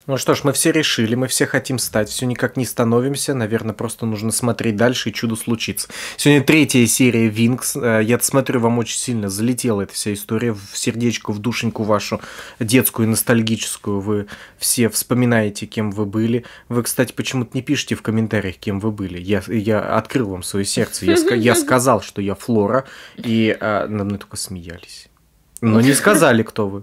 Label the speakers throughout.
Speaker 1: Ну что ж, мы все решили, мы все хотим стать, все никак не становимся, наверное, просто нужно смотреть дальше, и чудо случится. Сегодня 3-я серия Винкс, я смотрю, вам очень сильно залетела эта вся история в сердечко, в душеньку вашу детскую, ностальгическую, вы все вспоминаете, кем вы были. Вы, кстати, почему-то не пишите в комментариях, кем вы были. Я открыл вам свое сердце, я сказал, что я Флора, и над мной только смеялись. Но не сказали, кто вы.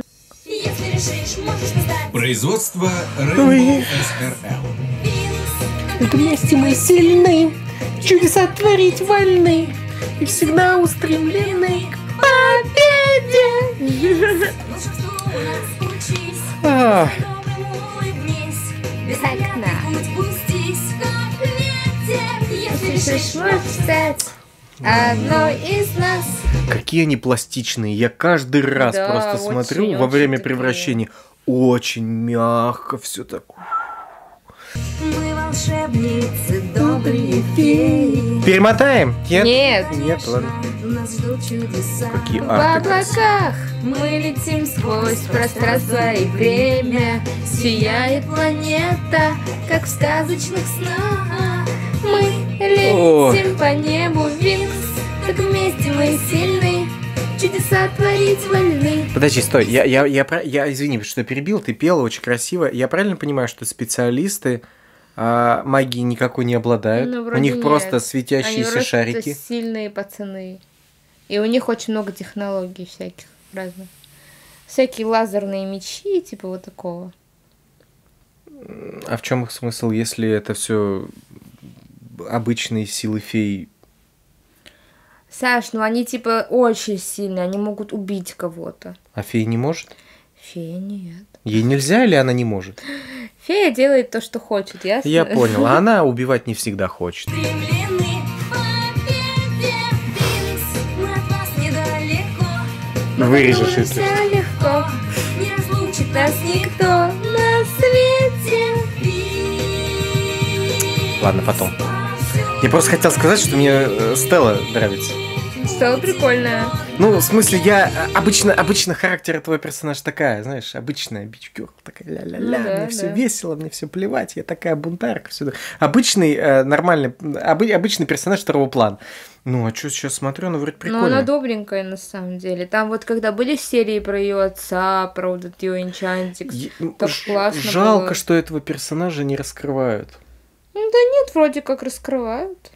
Speaker 2: Производство Rainbow SRL.
Speaker 1: Вместе мы сильны, чудеса творить вольны, и всегда устремлены к победе.
Speaker 3: Без окна. Если можешь стать одной из нас.
Speaker 1: Какие они пластичные. Я каждый раз просто смотрю во время превращения. Очень мягко все такое.
Speaker 3: Мы волшебницы, добрые феи.
Speaker 1: Перемотаем?
Speaker 3: Нет.
Speaker 1: Нет, ладно.
Speaker 3: Нас ждут чудеса.
Speaker 1: Какие
Speaker 3: В
Speaker 1: арты
Speaker 3: облаках мы летим сквозь пространство и время. Сияет планета, как в сказочных снах. Мы летим по небу, Винкс. Так вместе мы сильны, чудеса творить вольны.
Speaker 1: Подожди, стой, я извини, что я перебил, ты пела очень красиво. Я правильно понимаю, что специалисты магии никакой не обладают?
Speaker 3: Ну,
Speaker 1: у них
Speaker 3: нет.
Speaker 1: просто светящиеся
Speaker 3: Они
Speaker 1: шарики.
Speaker 3: просто сильные пацаны. И у них очень много технологий всяких разных. Всякие лазерные мечи, типа вот такого.
Speaker 1: А в чем их смысл, если это все обычные силы фей?
Speaker 3: Саш, ну они типа очень сильные, они могут убить кого-то.
Speaker 1: А фея не может?
Speaker 3: Фея нет.
Speaker 1: Ей нельзя или она не может?
Speaker 3: Фея делает то, что хочет, ясно?
Speaker 1: Я понял, а она убивать не всегда хочет. Вырежешь это.
Speaker 3: Все легко, не разлучит нас никто на свете.
Speaker 1: Ладно, потом. Я просто хотел сказать, что мне Стелла нравится.
Speaker 3: Стелла прикольная.
Speaker 1: Ну, в смысле, я обычно характер этого персонажа такая, знаешь, обычная бичгёрл, такая ля-ля-ля,
Speaker 3: Ну да,
Speaker 1: мне все
Speaker 3: да.
Speaker 1: весело, мне все плевать, я такая бунтарка, все. Обычный, нормальный, обычный персонаж второго плана. Ну, а что сейчас смотрю, она вроде
Speaker 3: Ну,
Speaker 1: прикольная.
Speaker 3: она добренькая на самом деле. Там вот когда были серии про ее отца, про вот этот ее Энчантикс, так классно
Speaker 1: Жалко,
Speaker 3: было.
Speaker 1: что этого персонажа не раскрывают.
Speaker 3: Ну да нет, вроде как раскрывают.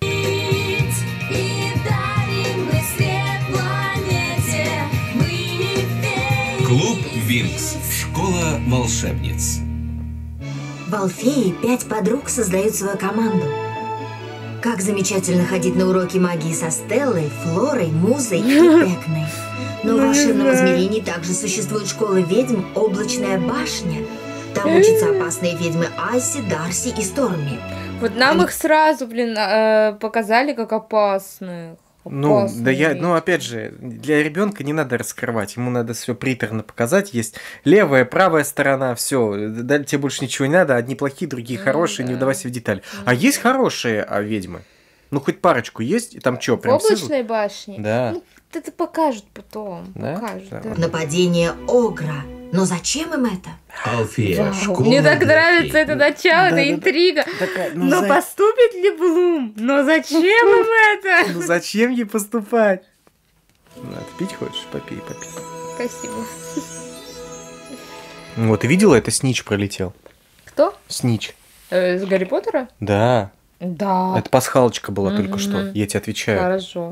Speaker 2: Клуб Винкс. Школа волшебниц.
Speaker 4: В Алфее 5 подруг создают свою команду. Как замечательно ходить на уроки магии со Стеллой, Флорой, Музой и Экной. Но в волшебном измерении также существует школа ведьм «Облачная башня». Там учатся опасные ведьмы Айси, Дарси и Сторми.
Speaker 3: Вот нам их сразу, показали как опасных.
Speaker 1: Ну, да
Speaker 3: Опасные.
Speaker 1: опять же, для ребенка не надо раскрывать, ему надо все приторно показать. Есть левая, правая сторона, все, тебе больше ничего не надо, одни плохие, другие хорошие, не
Speaker 3: да.
Speaker 1: вдавайся в детали. А есть хорошие ведьмы? Ну, хоть парочку есть, и там что,
Speaker 3: В
Speaker 1: прям
Speaker 3: облачной башне?
Speaker 1: Да.
Speaker 3: Ну, это покажут потом.
Speaker 1: Да?
Speaker 3: Покажут,
Speaker 1: Да.
Speaker 3: да.
Speaker 4: Нападение Огра. Но зачем им это?
Speaker 2: Алфея.
Speaker 3: Вау.
Speaker 2: Школа
Speaker 3: Мне так
Speaker 2: для
Speaker 3: нравится
Speaker 2: фей.
Speaker 3: это начало,
Speaker 1: Да-да-да.
Speaker 3: это интрига.
Speaker 1: Такая,
Speaker 3: Но поступит ли Блум? Но зачем им это?
Speaker 1: Ну зачем ей поступать? Ну, ты пить хочешь? Попей.
Speaker 3: Спасибо.
Speaker 1: Вот, ты видела, это Снич пролетел.
Speaker 3: Кто?
Speaker 1: Снич.
Speaker 3: С Гарри Поттера?
Speaker 1: Да.
Speaker 3: Да.
Speaker 1: Это пасхалочка была только что, я тебе отвечаю.
Speaker 3: Хорошо.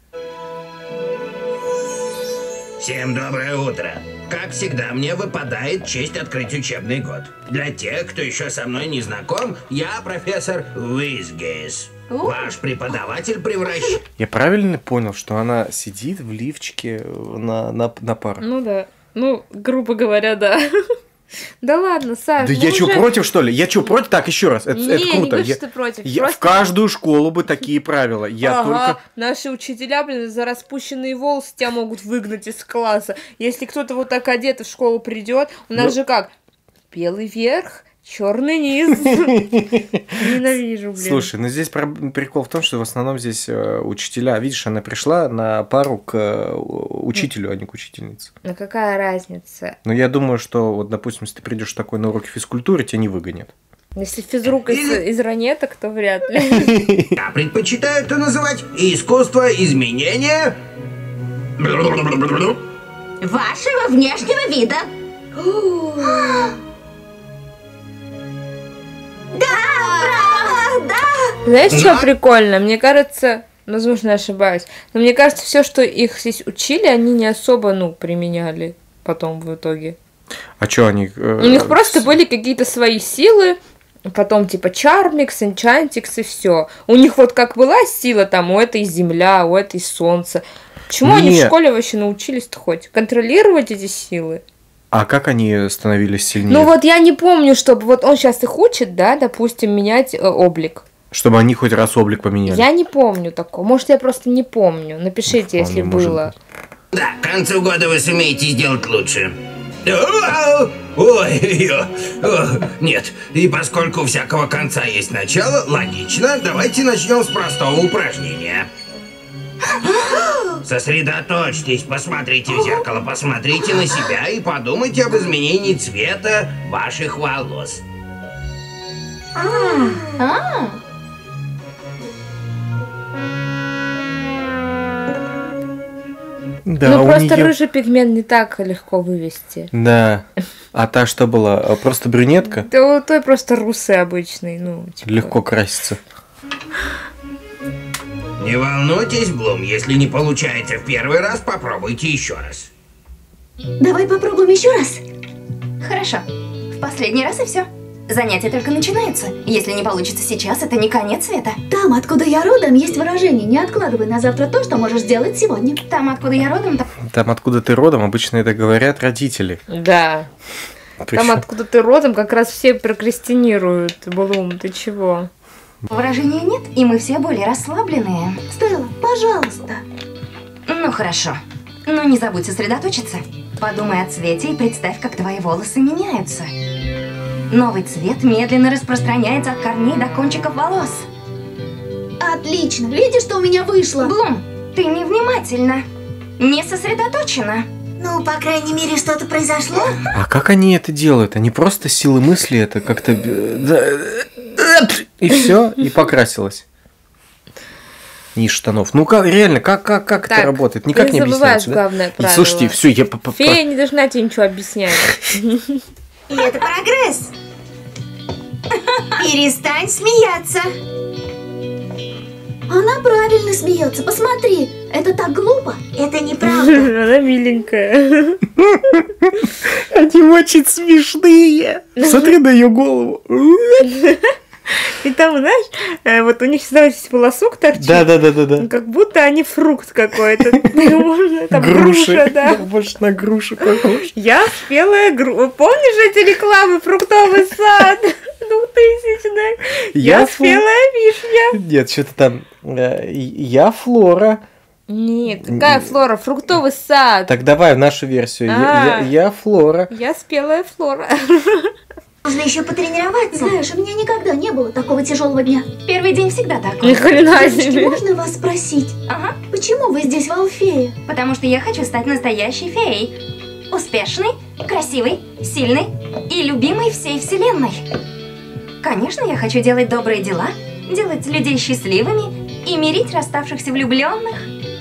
Speaker 5: Всем доброе утро. Как всегда, мне выпадает честь открыть учебный год. Для тех, кто еще со мной не знаком, я профессор Уизгейс. Ваш преподаватель превращает...
Speaker 1: Я правильно понял, что она сидит в лифчике на парах?
Speaker 3: Ну да. Ну, грубо говоря, да. Да ладно, Саш.
Speaker 1: Да я что, против, что ли? Я что, против? Так, еще раз, это
Speaker 3: Не,
Speaker 1: круто.
Speaker 3: не говори, что ты против.
Speaker 1: В
Speaker 3: Просто-
Speaker 1: каждую школу бы такие правила. Я
Speaker 3: Ага,
Speaker 1: только...
Speaker 3: наши учителя, за распущенные волосы тебя могут выгнать из класса. Если кто-то вот так одет в школу придет, у нас
Speaker 1: Ну-
Speaker 3: же как? Белый верх, Черный низ. Ненавижу, блин.
Speaker 1: Слушай, ну здесь прикол в том, что в основном здесь учителя. Видишь, она пришла на пару к учителю, а не к учительнице.
Speaker 3: Ну какая разница?
Speaker 1: Но я думаю, что вот, допустим, если ты придешь такой на уроки физкультуры, тебя не выгонят.
Speaker 3: Если физрук из ранеток, то вряд ли.
Speaker 5: Я предпочитаю это называть искусство изменения
Speaker 4: Вашего внешнего вида.
Speaker 3: Знаешь, что прикольно? Мне кажется, возможно, я ошибаюсь, но мне кажется, все, что их здесь учили, они не особо, применяли потом в итоге.
Speaker 1: А что они...
Speaker 3: У них просто были какие-то свои силы, потом типа Чармикс, Энчантикс и все. У них вот как была сила, там у этой земля, у этой солнце. Почему они в школе вообще научились-то хоть контролировать эти силы?
Speaker 1: А как они становились сильнее?
Speaker 3: Ну вот я не помню, чтобы вот он сейчас их учит, да, допустим, менять облик.
Speaker 1: Чтобы они хоть раз облик поменяли.
Speaker 3: Я не помню такого. Может, я просто не помню. Напишите, если было.
Speaker 5: Да, к концу года вы сумеете сделать лучше. Ой, нет. И поскольку у всякого конца есть начало, логично, давайте начнем с простого упражнения. Сосредоточьтесь, посмотрите в зеркало, посмотрите на себя и подумайте об изменении цвета ваших волос.
Speaker 1: Да,
Speaker 3: ну просто рыжий пигмент не так легко вывести.
Speaker 1: Да. А та что была? Просто брюнетка?
Speaker 3: Да у той просто русый обычный, типа.
Speaker 1: Легко красится.
Speaker 5: Не волнуйтесь, Блум, если не получается в первый раз, попробуйте еще раз.
Speaker 4: Давай попробуем еще раз.
Speaker 6: Хорошо. В последний раз и все. Занятия только начинаются. Если не получится сейчас, это не конец света.
Speaker 4: Там, откуда я родом, есть выражение: не откладывай на завтра то, что можешь сделать сегодня.
Speaker 6: Там, откуда я родом,
Speaker 1: Там, откуда ты родом, обычно это говорят родители.
Speaker 3: Да. Там, откуда ты родом, как раз все прокрастинируют. Блум, ты чего?
Speaker 6: Выражения нет, и мы все более расслабленные.
Speaker 4: Стелла, пожалуйста.
Speaker 6: Ну хорошо. Но не забудь сосредоточиться. Подумай о цвете и представь, как твои волосы меняются. Новый цвет медленно распространяется от корней до кончиков волос.
Speaker 4: Отлично. Видишь, что у меня вышло?
Speaker 6: Блум, ты невнимательна. Не сосредоточена.
Speaker 4: Ну, по крайней мере, что-то произошло.
Speaker 1: А как они это делают? Они просто силы мысли это как-то... И все, и покрасилась. Низ штанов. Ну как, реально, как это работает? Никак не объясняется,
Speaker 3: главное правило.
Speaker 1: Слушайте, все, я...
Speaker 3: Фея не должна тебе ничего объяснять.
Speaker 4: И это прогресс. Перестань смеяться. Она правильно смеется. Посмотри, это так глупо. Это неправда.
Speaker 3: Она миленькая.
Speaker 1: Они очень смешные. Смотри на ее голову.
Speaker 3: И там, знаешь, вот у них всегда есть волосок торчит.
Speaker 1: Да.
Speaker 3: Как будто они фрукт какой-то. Там
Speaker 1: груша,
Speaker 3: груша, да.
Speaker 1: Больше на грушу похож.
Speaker 3: Я спелая груша. Помнишь эти рекламы «Фруктовый сад» 2000-х? Я спелая вишня.
Speaker 1: Нет, что-то там... Я Флора.
Speaker 3: Нет, какая Флора? «Фруктовый сад».
Speaker 1: Так давай в нашу версию. Я Флора.
Speaker 3: Я спелая Флора.
Speaker 4: Нужно еще потренироваться. Знаешь, у меня никогда не было такого тяжелого дня.
Speaker 6: Первый день всегда так.
Speaker 3: Ни хрена
Speaker 4: Девочки,
Speaker 3: себе.
Speaker 4: можно вас спросить?
Speaker 6: Ага.
Speaker 4: Почему вы здесь в Алфее?
Speaker 6: Потому что я хочу стать настоящей феей. Успешной, красивой, сильной и любимой всей вселенной. Конечно, я хочу делать добрые дела, делать людей счастливыми и мирить расставшихся влюбленных.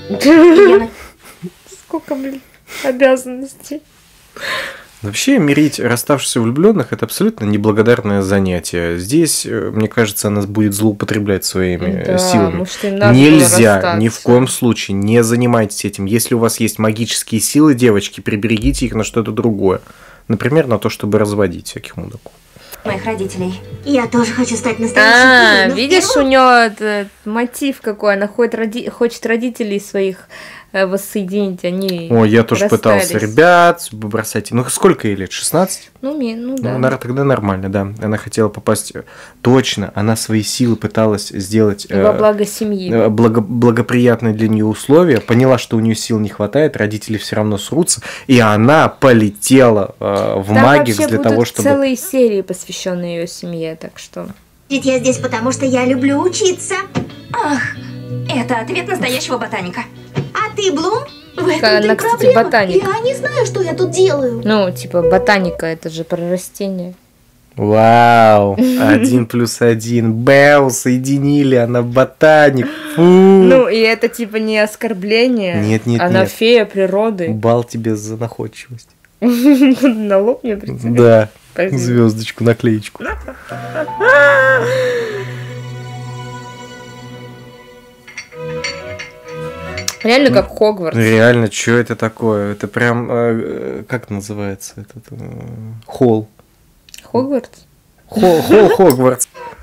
Speaker 3: Сколько, обязанностей.
Speaker 1: Вообще, мирить расставшихся влюбленных это абсолютно неблагодарное занятие. Здесь, мне кажется, она будет злоупотреблять своими силами. Нельзя, ни в коем случае, не занимайтесь этим. Если у вас есть магические силы, девочки, приберегите их на что-то другое. Например, на то, чтобы разводить всяких мудаков.
Speaker 6: Моих родителей.
Speaker 4: Я тоже хочу стать настоящей феей.
Speaker 3: Видишь, у нее этот мотив какой, она хочет родителей своих воссоединить, они
Speaker 1: Ой, я тоже
Speaker 3: расстались.
Speaker 1: пытался. Ребят, бросайте. Ну, сколько ей лет? 16?
Speaker 3: Ну,
Speaker 1: Ну,
Speaker 3: да.
Speaker 1: тогда нормально, да. Она хотела попасть... Точно, она свои силы пыталась сделать...
Speaker 3: Во благо семьи.
Speaker 1: благоприятные для нее условия, поняла, что у нее сил не хватает, родители все равно срутся, и она полетела в
Speaker 3: Там
Speaker 1: Магикс
Speaker 3: вообще
Speaker 1: для
Speaker 3: будут
Speaker 1: того, чтобы...
Speaker 3: целые серии, посвященные ее семье, так что...
Speaker 4: Ведь я здесь потому, что я люблю учиться.
Speaker 6: Ах, это ответ настоящего ботаника.
Speaker 4: А ты, Блум?
Speaker 3: В этом-то она, кстати, ботаник.
Speaker 4: Я не знаю, что я тут делаю.
Speaker 3: Ну, типа, ботаника, это же про растения.
Speaker 1: Вау, 1+1. Бэу, соединили, она ботаник. Фу.
Speaker 3: Ну, и это типа не оскорбление.
Speaker 1: Нет,
Speaker 3: она
Speaker 1: нет.
Speaker 3: фея природы.
Speaker 1: Бал тебе за находчивость.
Speaker 3: На лоб мне прицепить?
Speaker 1: Да,
Speaker 3: Спасибо.
Speaker 1: звездочку, наклеечку.
Speaker 3: Реально как Хогвартс.
Speaker 1: Реально, что это такое? Это прям, как называется этот холл?
Speaker 3: Хогвартс?
Speaker 1: Холл Хогвартс.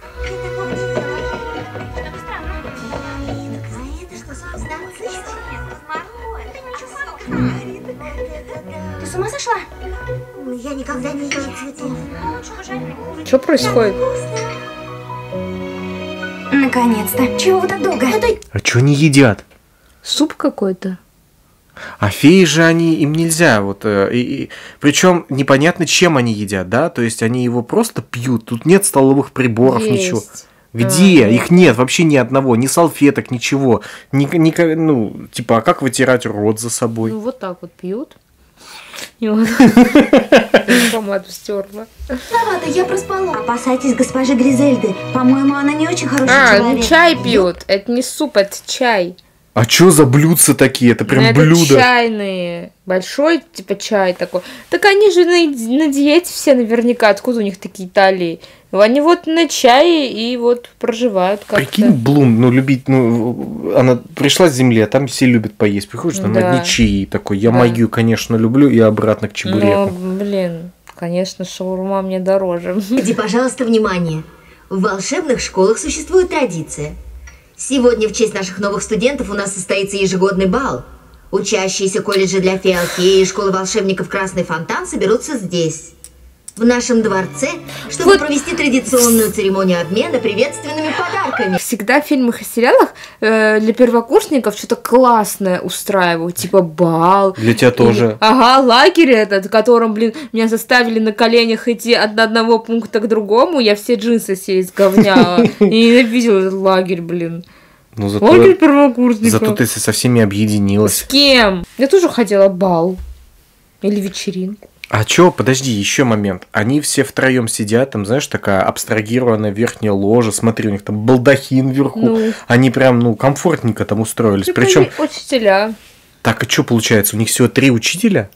Speaker 6: Ты с ума сошла?
Speaker 4: Я никогда не ела цветов.
Speaker 3: Что происходит?
Speaker 6: Наконец-то. Чего вы так долго?
Speaker 1: А что они едят?
Speaker 3: Суп какой-то.
Speaker 1: А феи же они, им нельзя, вот, причем непонятно, чем они едят, да, то есть они его просто пьют, тут нет столовых приборов, ничего.
Speaker 3: Есть.
Speaker 1: Где? Их нет, вообще ни одного, ни салфеток, ничего, ну, типа, а как вытирать рот за собой?
Speaker 3: Ну, вот так вот пьют. И вот помаду стерла.
Speaker 4: Виновата, я проспала. Опасайтесь госпожи Гризельды. По-моему, она не очень хороший
Speaker 3: Ну
Speaker 4: человек.
Speaker 3: чай пьют. Это не суп, это чай.
Speaker 1: А что за блюдца такие? Это прям
Speaker 3: Это
Speaker 1: блюдо.
Speaker 3: чайные. Большой, типа, чай такой. Так они же на диете все наверняка. Откуда у них такие талии? Они вот на чае и вот проживают как-то.
Speaker 1: Прикинь, Блум, ну, любить, ну, она пришла с земли, а там все любят поесть. Приходишь, там
Speaker 3: Да.
Speaker 1: одни чаи такой. Я
Speaker 3: Да.
Speaker 1: магию, конечно, люблю, и обратно к
Speaker 3: Ну,
Speaker 1: чебурекам.
Speaker 3: блин, конечно, шаурма мне дороже.
Speaker 4: Иди, пожалуйста, внимание. В волшебных школах существует традиция. Сегодня в честь наших новых студентов у нас состоится ежегодный бал. Учащиеся колледжа для фей Алфеи и школы волшебников Красный Фонтан соберутся здесь, в нашем дворце, чтобы
Speaker 3: Вот.
Speaker 4: провести традиционную церемонию обмена приветственными подарками.
Speaker 3: Всегда в фильмах и сериалах для первокурсников что-то классное устраивают, типа бал.
Speaker 1: Для тебя тоже.
Speaker 3: Ага, лагерь этот, в котором, блин, меня заставили на коленях идти от одного пункта к другому, я все джинсы себе изговняла. И ненавидела этот лагерь, блин.
Speaker 1: Ну,
Speaker 3: Лагерь первокурсников.
Speaker 1: зато ты со всеми
Speaker 3: С
Speaker 1: объединилась.
Speaker 3: кем? Я тоже хотела бал. Или вечеринку.
Speaker 1: А чё, подожди, еще момент. Они все втроем сидят, там, знаешь, такая абстрагированная верхняя ложа. Смотри, у них там балдахин вверху.
Speaker 3: Ну.
Speaker 1: Они прям, ну, комфортненько там устроились.
Speaker 3: Типа
Speaker 1: Причем,
Speaker 3: учителя.
Speaker 1: так, а что получается? У них всего 3 учителя?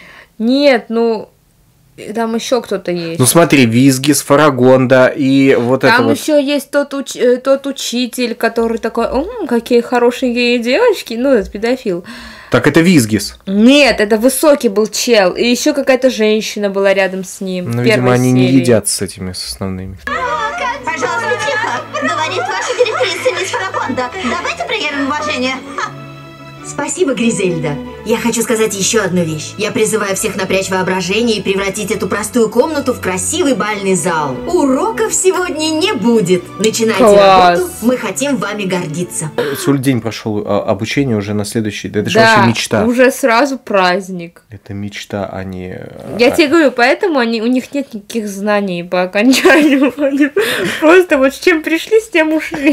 Speaker 3: Нет, ну, там еще кто-то есть.
Speaker 1: Ну, смотри, Визгис, Фарагонда и вот это
Speaker 3: Там
Speaker 1: вот.
Speaker 3: еще есть тот учитель, который такой, какие хорошенькие девочки, ну, это педофил.
Speaker 1: Так, это Визгис.
Speaker 3: Нет, это высокий был чел, и еще какая-то женщина была рядом с ним.
Speaker 1: Ну,
Speaker 3: в
Speaker 1: видимо,
Speaker 3: первой
Speaker 1: они не
Speaker 3: серии.
Speaker 1: едят с этими, с основными.
Speaker 4: Пожалуйста, тихо. Говорит ваша директриса мисс Фарагонда. Давайте проявим уважение. Спасибо, Гризельда. Я хочу сказать еще одну вещь. Я призываю всех напрячь воображение и превратить эту простую комнату в красивый бальный зал. Уроков сегодня не будет. Начинайте
Speaker 3: Класс.
Speaker 4: работу. Мы хотим вами гордиться.
Speaker 1: Целый день прошел обучение уже на следующий. Это же
Speaker 3: Да,
Speaker 1: вообще мечта.
Speaker 3: уже сразу праздник.
Speaker 1: Это мечта, а не...
Speaker 3: Я тебе говорю, поэтому у них нет никаких знаний по окончанию. Они просто вот с чем пришли, с тем ушли.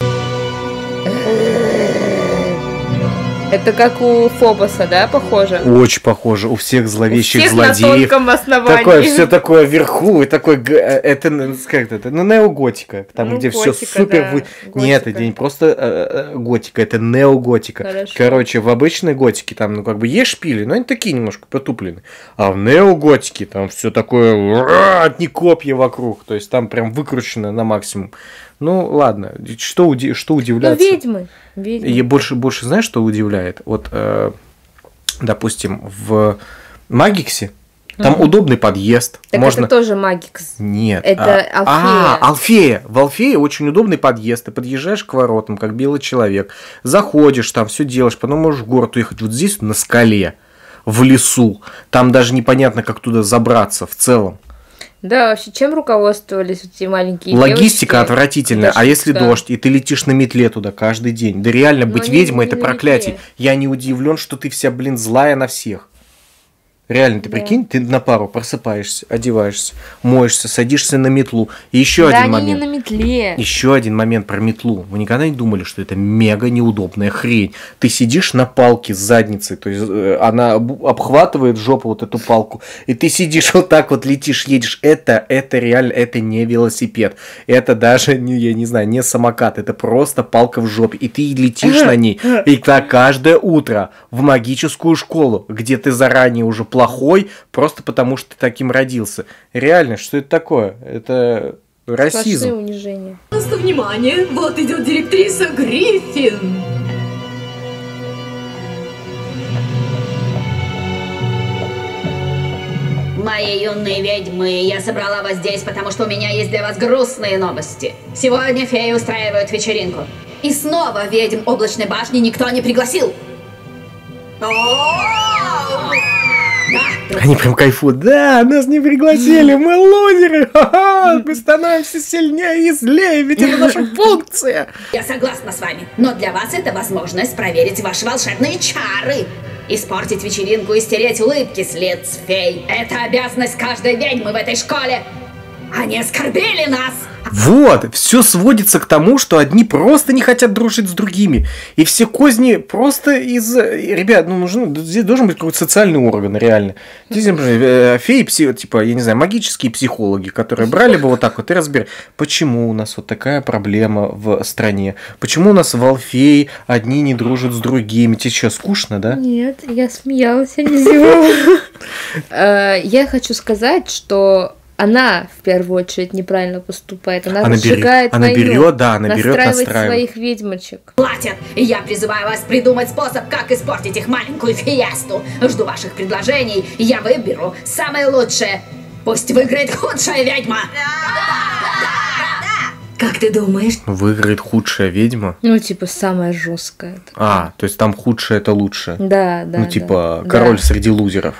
Speaker 3: Это как у Фобоса, да, похоже?
Speaker 1: Очень похоже. У всех зловещих
Speaker 3: Всех на
Speaker 1: злодеев.
Speaker 3: тонком основании.
Speaker 1: Такое, все такое вверху, и такой, это, как это, ну, неоготика, там,
Speaker 3: Ну,
Speaker 1: где все
Speaker 3: готика,
Speaker 1: супер...
Speaker 3: да,
Speaker 1: Нет,
Speaker 3: готика.
Speaker 1: это не просто готика, это неоготика.
Speaker 3: Хорошо.
Speaker 1: Короче, в обычной готике там, ну, как бы есть шпили, но они такие немножко потуплены. А в неоготике там все такое, одни копья вокруг, то есть там прям выкручено на максимум. Ну, ладно, что
Speaker 3: Ну,
Speaker 1: удивляться?
Speaker 3: ведьмы.
Speaker 1: И больше знаешь, что удивляет? Вот, допустим, в Магиксе Там удобный подъезд.
Speaker 3: Так
Speaker 1: можно...
Speaker 3: это тоже Магикс.
Speaker 1: Нет.
Speaker 3: Это Алфея.
Speaker 1: Алфея. В Алфее очень удобный подъезд. Ты подъезжаешь к воротам, как белый человек. Заходишь, там все делаешь. Потом можешь в город уехать. Вот здесь на скале, в лесу. Там даже непонятно, как туда забраться в целом.
Speaker 3: Да, вообще, чем руководствовались эти маленькие
Speaker 1: Логистика
Speaker 3: девочки?
Speaker 1: отвратительная. А если дождь, и ты летишь на метле туда каждый день? Да реально, быть ведьмой – это проклятие.
Speaker 3: Метле.
Speaker 1: Я не удивлен, что ты вся, злая на всех. Реально, ты прикинь, ты на пару просыпаешься, одеваешься, моешься, садишься на метлу. И еще
Speaker 3: Да,
Speaker 1: один
Speaker 3: они
Speaker 1: момент.
Speaker 3: не на метле.
Speaker 1: Еще один момент про метлу. Вы никогда не думали, что это мега неудобная хрень? Ты сидишь на палке с задницей, то есть она обхватывает жопу вот эту палку, и ты сидишь вот так вот, летишь, едешь. Это реально, это не велосипед. Это даже, я не знаю, не самокат, это просто палка в жопе. И ты летишь на ней, и так каждое утро в магическую школу, где ты заранее уже плохой, просто потому что ты таким родился. Реально, что это такое? Это расизм.
Speaker 3: Сплошные унижения.
Speaker 7: Пожалуйста, внимание, вот идет директриса Гриффин.
Speaker 8: Мои юные ведьмы, я собрала вас здесь, потому что у меня есть для вас грустные новости. Сегодня феи устраивают вечеринку. И снова ведьм облачной башни никто не пригласил. Да,
Speaker 1: Они прям кайфуют. Да, нас не пригласили, мы лузеры. Ха-ха, мы становимся сильнее и злее, ведь это наша функция.
Speaker 8: я согласна с вами, но для вас это возможность проверить ваши волшебные чары. Испортить вечеринку и стереть улыбки с лиц фей. Это обязанность каждой ведьмы в этой школе. Они оскорбили нас.
Speaker 1: Вот, все сводится к тому, что одни просто не хотят дружить с другими. И все козни просто из... Ребят, здесь должен быть какой-то социальный орган, реально. Здесь, например, феи, типа, я не знаю, магические психологи, которые брали бы вот так вот и разбирали, почему у нас вот такая проблема в стране, почему у нас в Алфее одни не дружат с другими. Тебе что, скучно, да?
Speaker 3: Нет, я смеялась, я не зевала. Я хочу сказать, что она в первую очередь неправильно поступает. Она разжигает войну, настраивает своих ведьмочек.
Speaker 8: Платят, и я призываю вас придумать способ, как испортить их маленькую фиесту. Жду ваших предложений, и я выберу самое лучшее. Пусть выиграет худшая ведьма.
Speaker 4: Как ты думаешь?
Speaker 1: Выиграет худшая ведьма?
Speaker 3: Ну, типа, самая жесткая.
Speaker 1: То есть там худшее это лучше.
Speaker 3: Да.
Speaker 1: Типа,
Speaker 3: да.
Speaker 1: король среди лузеров.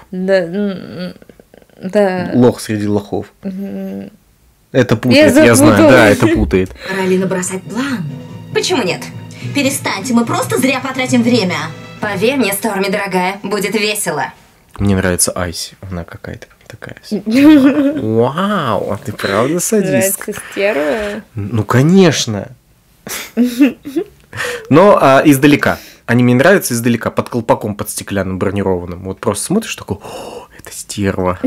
Speaker 3: Да.
Speaker 1: Лох среди лохов. Это путает, я знаю, да, это путает.
Speaker 4: Пора ли набросать план?
Speaker 6: Почему нет? Перестаньте, мы просто зря потратим время. Поверь мне, Сторми, дорогая, будет весело.
Speaker 1: Мне нравится Айси, она какая-то такая. Вау, а ты правда садистка?
Speaker 3: Нравится стерва?
Speaker 1: Ну, конечно. Но издалека. Они мне нравятся издалека, под колпаком, под стеклянным бронированным. Вот просто смотришь, такой, о, это стерва.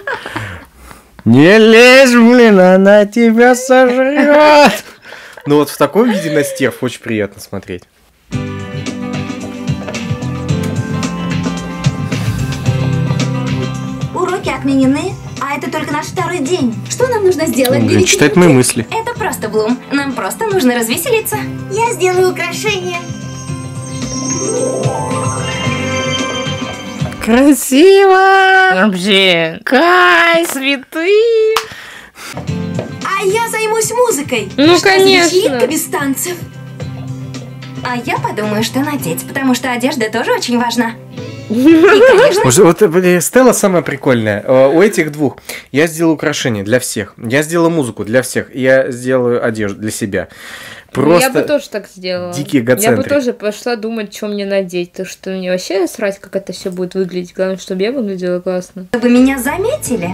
Speaker 1: Не лезь, она тебя сожрет. Ну вот в таком виде на стерв очень приятно смотреть.
Speaker 6: Уроки отменены, а это только наш второй день. Что нам нужно сделать для
Speaker 1: Он читает мои мысли.
Speaker 6: Это просто, Блум. Нам просто нужно развеселиться.
Speaker 4: Я сделаю украшение.
Speaker 3: Красиво! Вообще, кай, цветы!
Speaker 7: А я займусь музыкой.
Speaker 3: Ну,
Speaker 7: Что за
Speaker 3: конечно.
Speaker 7: вечеринка без танцев?
Speaker 6: А я подумаю, что надеть, потому что одежда тоже очень важна. И, конечно,
Speaker 1: Вот Стелла самая прикольная. У этих двух я сделал украшения для всех. Я сделал музыку для всех. Я сделаю одежду для себя. Просто
Speaker 3: Я бы тоже так сделала.
Speaker 1: дикий
Speaker 3: Я бы
Speaker 1: эгоцентрик.
Speaker 3: тоже пошла думать, что мне надеть. Потому что мне вообще срать, как это все будет выглядеть. Главное, чтобы я выглядела классно.
Speaker 6: чтобы меня заметили.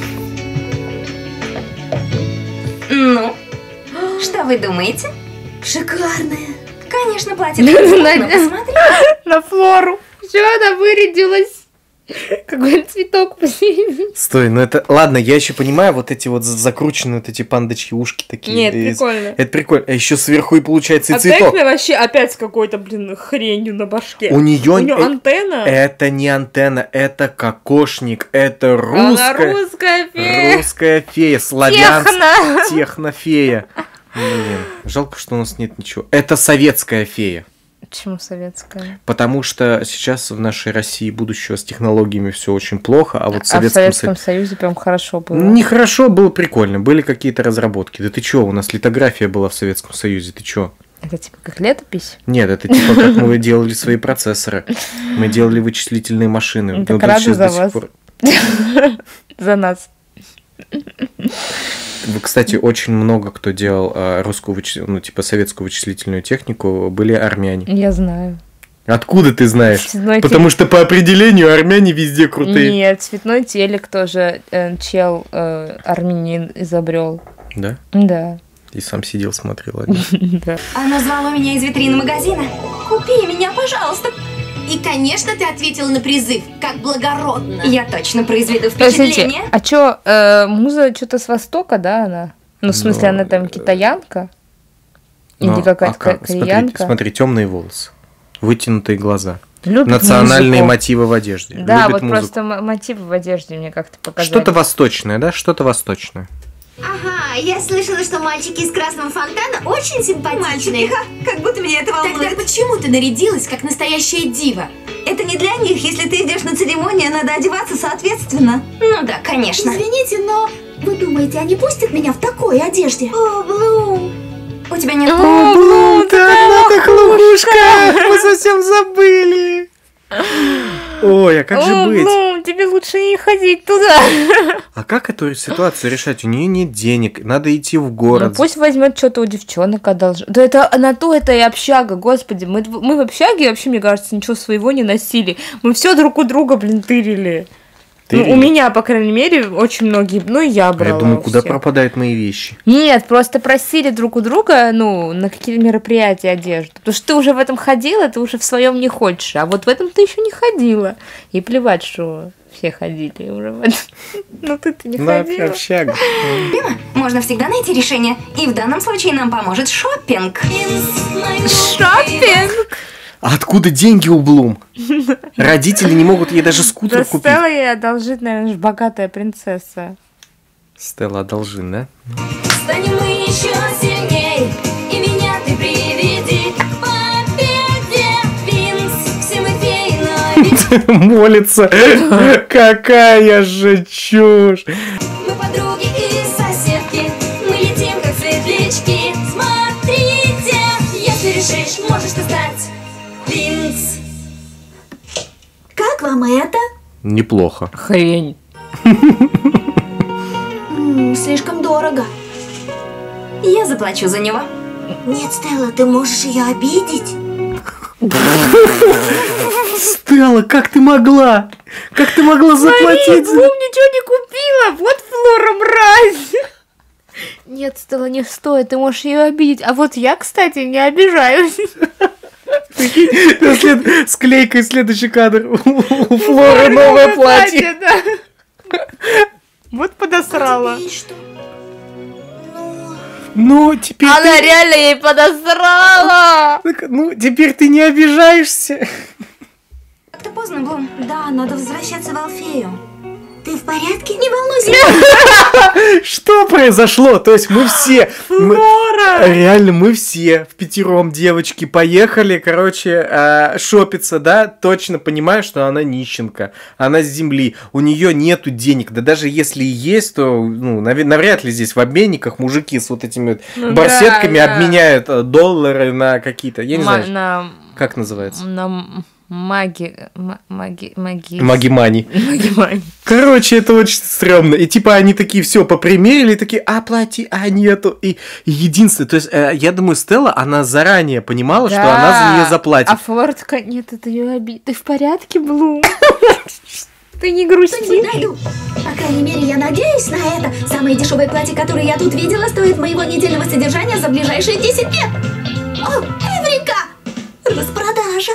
Speaker 6: Ну, что вы думаете?
Speaker 7: Шикарная.
Speaker 6: Конечно, платье. Но посмотри.
Speaker 3: На Флору. Все, она вырядилась. Какой цветок посередине.
Speaker 1: Стой, ну это... Ладно, я еще понимаю, вот эти вот закрученные вот эти пандочки, ушки такие.
Speaker 3: Нет, прикольно.
Speaker 1: Это прикольно. А еще сверху и получается и
Speaker 3: А
Speaker 1: цветок.
Speaker 3: Текна вообще опять с какой-то, хренью на башке.
Speaker 1: У нее
Speaker 3: антенна.
Speaker 1: Это не антенна, это кокошник, это
Speaker 3: Она
Speaker 1: русская...
Speaker 3: русская фея.
Speaker 1: Русская фея, славянская
Speaker 3: Техно.
Speaker 1: технофея. Блин, жалко, что у нас нет ничего. Это советская фея.
Speaker 3: Почему советская?
Speaker 1: Потому что сейчас в нашей России будущего с технологиями все очень плохо, а вот в
Speaker 3: в Советском
Speaker 1: Союзе
Speaker 3: Союзе прям хорошо было.
Speaker 1: нехорошо, было прикольно, были какие-то разработки. Да ты чё, у нас литография была в Советском Союзе, ты чё?
Speaker 3: Это типа как летопись?
Speaker 1: Нет, это типа как мы делали свои процессоры, мы делали вычислительные машины.
Speaker 3: Так
Speaker 1: Ну,
Speaker 3: рада
Speaker 1: сейчас
Speaker 3: за
Speaker 1: до сих
Speaker 3: вас.
Speaker 1: пор-
Speaker 3: За нас.
Speaker 1: Кстати, очень много кто делал русскую, ну, типа советскую вычислительную технику, были армяне.
Speaker 3: Я знаю.
Speaker 1: Откуда ты знаешь?
Speaker 3: Цветной
Speaker 1: Потому что по определению армяне везде крутые.
Speaker 3: Нет, цветной телек тоже чел армянин изобрел.
Speaker 1: Да?
Speaker 3: Да.
Speaker 1: И сам сидел, смотрел. один.
Speaker 3: Да.
Speaker 6: Она звала меня из витрины магазина. Купи меня, пожалуйста.
Speaker 7: И, конечно, ты ответила на призыв, как благородно.
Speaker 6: Я точно произведу
Speaker 3: Подождите,
Speaker 6: впечатление.
Speaker 3: а чё, муза что-то с Востока, да, она? Ну, в смысле, она там китаянка? Или
Speaker 1: Но,
Speaker 3: какая-то
Speaker 1: как?
Speaker 3: кореянка?
Speaker 1: Смотри, темные волосы, вытянутые глаза,
Speaker 3: Любит
Speaker 1: национальные
Speaker 3: музыку.
Speaker 1: мотивы в одежде.
Speaker 3: Да,
Speaker 1: любит
Speaker 3: вот
Speaker 1: музыку.
Speaker 3: просто мотивы в одежде мне как-то показали.
Speaker 1: Что-то восточное, да? Что-то восточное.
Speaker 4: Ага, я слышала, что мальчики из Красного Фонтана очень симпатичные.
Speaker 7: Мальчики, как будто меня это волнует.
Speaker 4: Тогда
Speaker 7: почему ты нарядилась, как настоящая дива?
Speaker 8: Это не для них. Если ты идешь на церемонию, надо одеваться соответственно.
Speaker 6: Ну да, конечно.
Speaker 4: Извините, но вы думаете, они пустят меня в такой одежде?
Speaker 8: О, Блум!
Speaker 6: У тебя нет...
Speaker 3: О, Блум,
Speaker 1: ты одна хлопушка! Мы совсем забыли! Ой, а как же
Speaker 3: О,
Speaker 1: быть?
Speaker 3: Блум, тебе лучше не ходить туда.
Speaker 1: А как эту ситуацию решать? У нее нет денег, надо идти в
Speaker 3: Ну,
Speaker 1: город.
Speaker 3: пусть возьмет что-то у девчонок одолжит. Да это на то это и общага, господи. Мы в общаге вообще, мне кажется, ничего своего не носили. Мы все друг у друга, блин, тырили. Ну,
Speaker 1: Тырили?
Speaker 3: у меня, по крайней мере, очень многие, ну и я
Speaker 1: А
Speaker 3: брала.
Speaker 1: я думаю,
Speaker 3: у
Speaker 1: куда
Speaker 3: всех.
Speaker 1: пропадают мои вещи?
Speaker 3: Нет, просто просили друг у друга, ну, на какие-то мероприятия одежду. Потому что ты уже в этом ходила, ты уже в своем не хочешь. А вот в этом ты еще не ходила. И плевать, что все ходили уже в этом. Ну ты-то не
Speaker 1: На
Speaker 3: ходила.
Speaker 1: общага.
Speaker 6: Можно всегда найти решение. И в данном случае нам поможет шопинг.
Speaker 3: Шоппинг!
Speaker 1: А откуда деньги у Блум? Родители не могут ей даже
Speaker 3: Да
Speaker 1: скутер купить.
Speaker 3: Стелла ей одолжит, наверное, богатая принцесса.
Speaker 1: Стелла одолжин, да?
Speaker 7: Станем мы еще сильней, и меня ты приведи к победе. Винкс, все мы феи, но ведь
Speaker 1: Молится. Какая же чушь.
Speaker 7: мы подруги и соседки. Мы летим, как светлячки. Смотрите, если решишь, можешь ты стать Винкс.
Speaker 4: Как вам это?
Speaker 1: Неплохо.
Speaker 3: Хрень.
Speaker 4: Слишком дорого.
Speaker 6: Я заплачу за него.
Speaker 4: Нет, Стелла, ты можешь ее обидеть.
Speaker 1: Стелла, как ты могла? Как ты могла заплатить?
Speaker 3: Блум ничего не купила. Вот Флора мразь. Нет, Стелла, не стоит, ты можешь ее обидеть. А вот я, кстати, не обижаюсь.
Speaker 1: Склейкой следующий кадр. У Флоры новое платье.
Speaker 3: Да. Вот подосрала.
Speaker 4: И что?
Speaker 1: Ну, теперь
Speaker 3: Она реально ей подосрала.
Speaker 1: Ну, теперь ты не обижаешься.
Speaker 6: Как-то поздно, Блум.
Speaker 8: Да, надо возвращаться в Алфею.
Speaker 4: Ты в порядке? Не волнуйся.
Speaker 1: Что произошло? То есть мы все... Реально, мы все в пятером девочки поехали, короче, шопиться, да? Точно понимаю, что она нищенка. Она с земли. У нее нету денег. Да даже если и есть, то, ну, навряд ли здесь в обменниках мужики с вот этими
Speaker 3: Ну
Speaker 1: барсетками
Speaker 3: да, да.
Speaker 1: обменяют доллары на какие-то... Я не знаю,
Speaker 3: На
Speaker 1: как называется.
Speaker 3: маги.
Speaker 1: Магимани.
Speaker 3: Магимани.
Speaker 1: Короче, это очень стрёмно. И типа они такие все попримерили, такие, оплати, а нету. И единственное, то есть, я думаю, Стелла, она заранее понимала, что она за нее заплатит.
Speaker 3: А Флора такая, нет, это ее обид. Ты в порядке, Блум? Ты не грусти.
Speaker 4: Что-нибудь найду. По крайней мере, я надеюсь на это. Самое дешевое платье, которое я тут видела, стоит моего недельного содержания за ближайшие 10 лет. О, Эврика! Распродажа.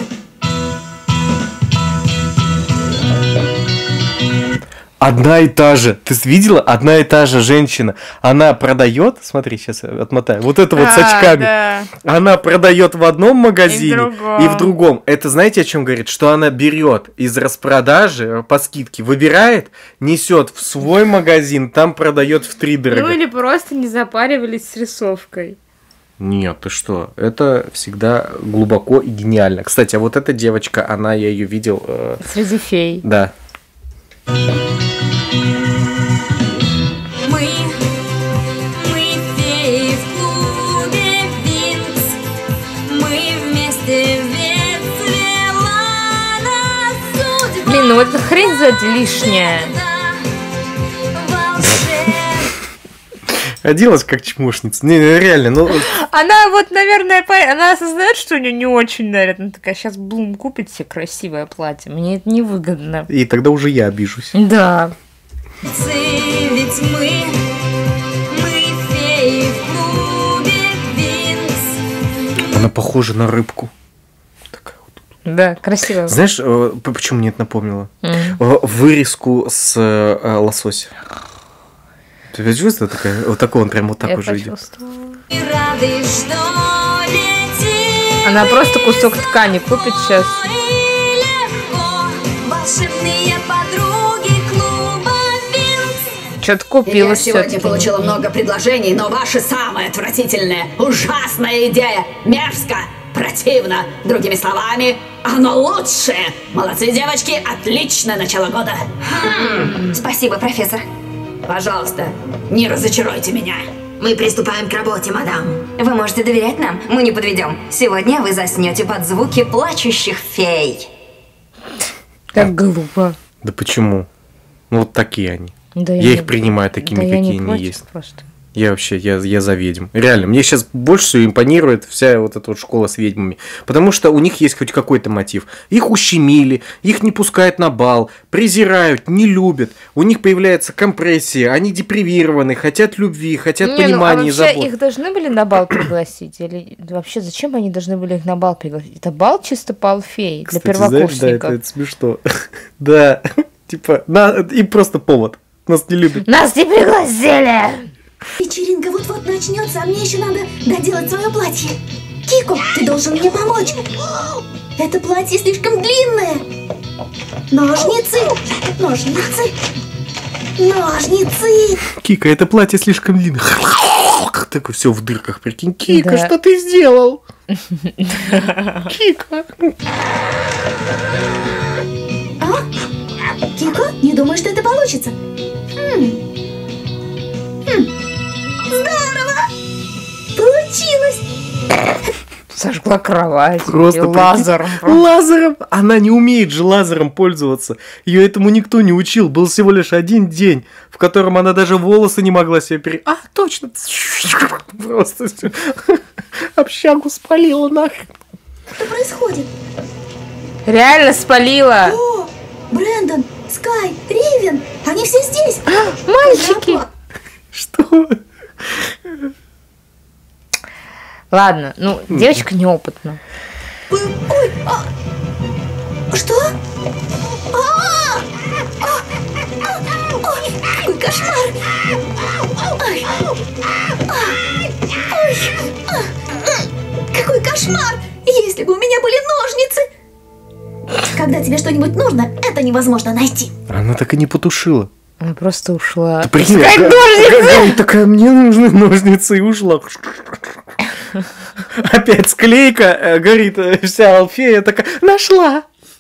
Speaker 1: Одна и та же. Ты видела? Одна и та же женщина. Она продает, смотри, сейчас отмотаю, вот это вот с очками.
Speaker 3: Да.
Speaker 1: Она продает в одном магазине
Speaker 3: другом.
Speaker 1: и в другом. Это знаете, о чем говорит? Что она берет из распродажи по скидке, выбирает, несет в свой магазин, там продает втридорого.
Speaker 3: Ну или просто не запаривались с рисовкой.
Speaker 1: Нет, ты что? Это всегда глубоко и гениально. Кстати, а вот эта девочка, я ее видел...
Speaker 3: Среди фей.
Speaker 1: Да.
Speaker 7: Мы феи в клубе Винкс. Мы вместе вецвела нас судьба.
Speaker 3: Блин, ну это хрень сзади лишняя.
Speaker 1: Оделась как чмошница. Не, реально, ну...
Speaker 3: Она вот, наверное, она осознает, что у нее не очень, наверное, такая, сейчас Блум купит себе красивое платье, мне это невыгодно.
Speaker 1: И тогда уже я обижусь.
Speaker 3: Да.
Speaker 7: Ведь мы феи в клубе Винкс.
Speaker 1: Она похожа на рыбку. Такая вот.
Speaker 3: Да, красиво.
Speaker 1: Знаешь, почему мне это напомнило? Вырезку с лосося. Ты чувствуешь, такая? Вот такой он прям вот так уже идет.
Speaker 7: И рады, что летим.
Speaker 3: Она просто кусок ткани купит сейчас.
Speaker 7: Легко. Волшебные подруги клуба Винкс.
Speaker 3: Что-то купила
Speaker 8: Я сегодня
Speaker 3: всё-таки.
Speaker 8: получила много предложений, но ваша самая отвратительная, ужасная идея. Мерзко, противно. Другими словами, оно лучшее. Молодцы, девочки, отличное начало года.
Speaker 6: Спасибо, профессор.
Speaker 8: Пожалуйста, не разочаруйте меня.
Speaker 4: Мы приступаем к работе, мадам.
Speaker 6: Вы можете доверять нам, мы не подведем. Сегодня вы заснете под звуки плачущих фей.
Speaker 3: Так глупо.
Speaker 1: Да почему? Ну вот такие они.
Speaker 3: Да
Speaker 1: Я их принимаю такими,
Speaker 3: да я
Speaker 1: какие
Speaker 3: не
Speaker 1: они
Speaker 3: против
Speaker 1: есть.
Speaker 3: просто.
Speaker 1: Я вообще, я за ведьм. Реально, мне сейчас больше всего импонирует вся вот эта вот школа с ведьмами. Потому что у них есть хоть какой-то мотив. Их ущемили, их не пускают на бал, презирают, не любят. У них появляется компрессия, они депривированы, хотят любви, хотят понимания и
Speaker 3: вообще
Speaker 1: забот.
Speaker 3: их должны были на бал пригласить? Или вообще зачем они должны были их на бал пригласить? Это бал чисто по Алфеи для
Speaker 1: Кстати, знаешь,
Speaker 3: первокурсников.
Speaker 1: да, это смешно. Да, типа, им просто повод. Нас не любят.
Speaker 3: Нас не пригласили!
Speaker 4: Вечеринка вот-вот начнется, а мне еще надо доделать свое платье. Кико, ты должен мне помочь. Это платье слишком длинное. Ножницы, ножницы, ножницы.
Speaker 1: Кика, это платье слишком длинное. Такое все в дырках, прикинь. Кика,
Speaker 3: Да.
Speaker 1: что ты сделал? Кика.
Speaker 4: Кико, не думаю, что это получится. Здорово! Получилось!
Speaker 3: Сожгла кровать.
Speaker 1: Просто
Speaker 3: и
Speaker 1: прикинь,
Speaker 3: лазером.
Speaker 1: Лазером? Она не умеет же лазером пользоваться. Ее этому никто не учил. Был всего лишь один день, в котором она даже волосы не могла себе А, точно. Просто все. Общагу спалила нахрен.
Speaker 4: Что происходит?
Speaker 3: Реально спалила.
Speaker 4: О, Брэндон, Скай, Ривен, они все здесь.
Speaker 3: Мальчики.
Speaker 1: Что?
Speaker 3: Ладно, ну, девочка неопытна.
Speaker 4: Ой, что? Ой, какой кошмар! Ой, какой кошмар! Если бы у меня были ножницы! Когда тебе что-нибудь нужно, это невозможно найти.
Speaker 1: Она так и не потушила.
Speaker 3: Она просто ушла.
Speaker 1: Ты прикинь,
Speaker 3: Искать ножницы!
Speaker 1: такая, мне нужны ножницы, и ушла. Опять склейка, горит вся Алфея, такая, нашла.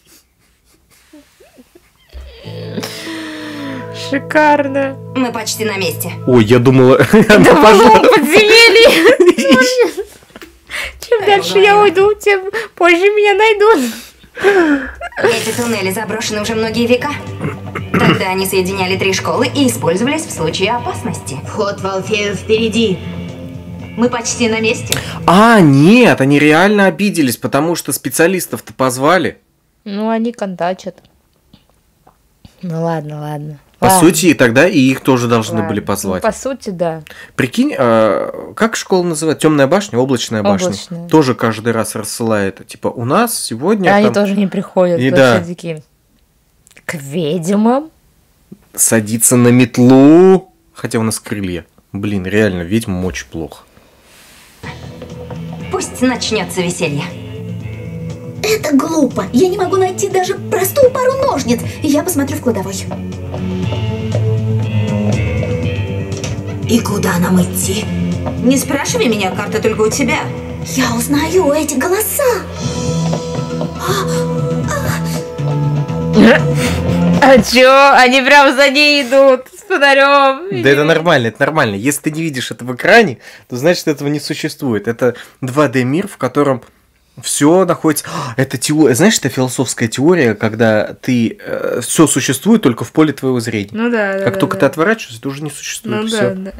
Speaker 3: Шикарно.
Speaker 6: Мы почти на месте.
Speaker 1: Ой, я думала, она пошла.
Speaker 3: Подземелье. Чем дальше я уйду, тем позже меня найдут.
Speaker 6: Эти туннели заброшены уже многие века. Тогда они соединяли 3 школы и использовались в случае опасности.
Speaker 4: Вход в Алфею впереди.
Speaker 6: Мы почти на месте.
Speaker 1: А, нет, они реально обиделись, потому что специалистов-то позвали.
Speaker 3: Ну, они контачат. Ну, ладно.
Speaker 1: По сути, тогда и их тоже должны
Speaker 3: Ладно.
Speaker 1: были позвать.
Speaker 3: Ну, по сути, да.
Speaker 1: Прикинь, как школа называется? Темная башня, облачная башня.
Speaker 3: Облачная.
Speaker 1: Тоже каждый раз рассылает. Типа, у нас сегодня
Speaker 3: Они
Speaker 1: там
Speaker 3: тоже не приходят.
Speaker 1: И
Speaker 3: вообще
Speaker 1: да.
Speaker 3: такие. К ведьмам.
Speaker 1: садиться на метлу. Хотя у нас крылья. Блин, реально, ведьмам очень плохо.
Speaker 6: Пусть начнется веселье.
Speaker 4: Это глупо. Я не могу найти даже простую пару ножниц. Я посмотрю в кладовой. И куда нам идти?
Speaker 6: Не спрашивай меня, карта только у тебя.
Speaker 4: Я узнаю эти голоса.
Speaker 3: А чё? Они прям за ней идут с фонарем.
Speaker 1: Да это нормально, это нормально. Если ты не видишь это в экране, то значит этого не существует. Это 2D мир, в котором все находится... Это теория, знаешь, это философская теория, когда ты все существует только в поле твоего зрения.
Speaker 3: Ну да,
Speaker 1: Как только ты отворачиваешься, это уже не существует.
Speaker 3: Ну
Speaker 1: всё.
Speaker 3: да.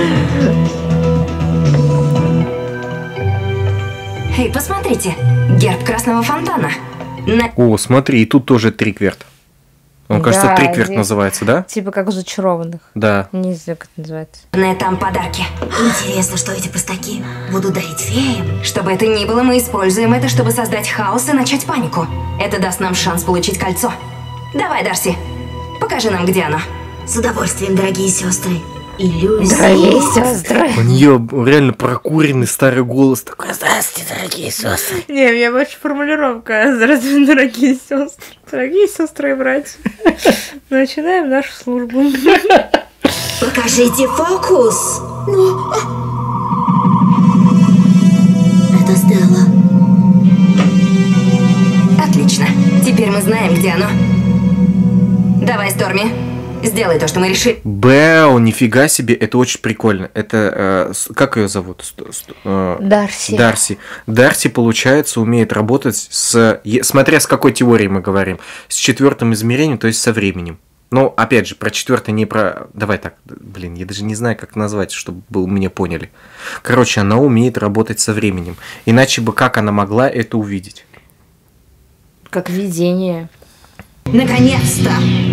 Speaker 6: Эй, посмотрите, герб Красного Фонтана.
Speaker 1: О, смотри, и тут тоже трикверт. Он, кажется,
Speaker 3: Да,
Speaker 1: трикверт
Speaker 3: здесь-
Speaker 1: называется, да?
Speaker 3: Типа как у зачарованных.
Speaker 1: Да.
Speaker 3: Не знаю, как это называется.
Speaker 6: Там подарки.
Speaker 4: Интересно, что эти простаки будут дарить феям?
Speaker 6: Что бы это ни было, мы используем это, чтобы создать хаос и начать панику. Это даст нам шанс получить кольцо. Давай, Дарси, покажи нам, где оно.
Speaker 4: С удовольствием, дорогие сестры. Иллюзии.
Speaker 3: Дорогие сестры.
Speaker 1: У нее реально прокуренный старый голос такой: здравствуйте, дорогие сестры.
Speaker 3: Не, у меня больше формулировка. Здравствуйте, дорогие сестры. Дорогие сестры и братья. Начинаем нашу службу.
Speaker 4: Покажите фокус. Это Стелла.
Speaker 6: Отлично. Теперь мы знаем, где оно. Давай, Сторми, сделай то, что мы решили.
Speaker 1: Бэу, нифига себе, это очень прикольно. Это, как ее зовут?
Speaker 3: Дарси.
Speaker 1: Дарси. Дарси, получается, умеет работать смотря с какой теорией мы говорим, с 4-м измерением, то есть со временем. Ну, опять же, про 4-е не про... Давай так, блин, я даже не знаю, как назвать, чтобы меня поняли. Короче, она умеет работать со временем. Иначе бы как она могла это увидеть?
Speaker 3: Как видение.
Speaker 6: Наконец-то!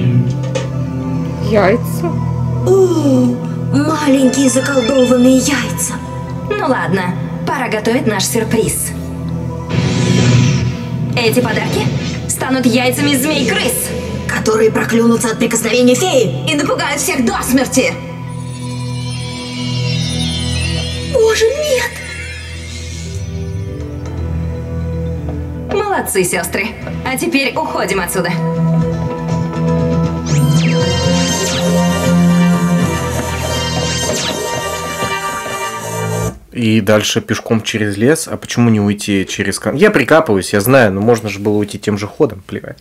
Speaker 3: Яйца.
Speaker 4: О, маленькие заколдованные яйца.
Speaker 6: Ну ладно, пора готовить наш сюрприз. Эти подарки станут яйцами змей-крыс
Speaker 4: Которые проклюнутся от прикосновения феи.
Speaker 6: и напугают всех до смерти.
Speaker 4: Боже, нет!
Speaker 6: Молодцы, сестры. А теперь уходим отсюда.
Speaker 1: И дальше пешком через лес. А почему не уйти через... Я прикапываюсь, я знаю, но можно же было уйти тем же ходом, плевать.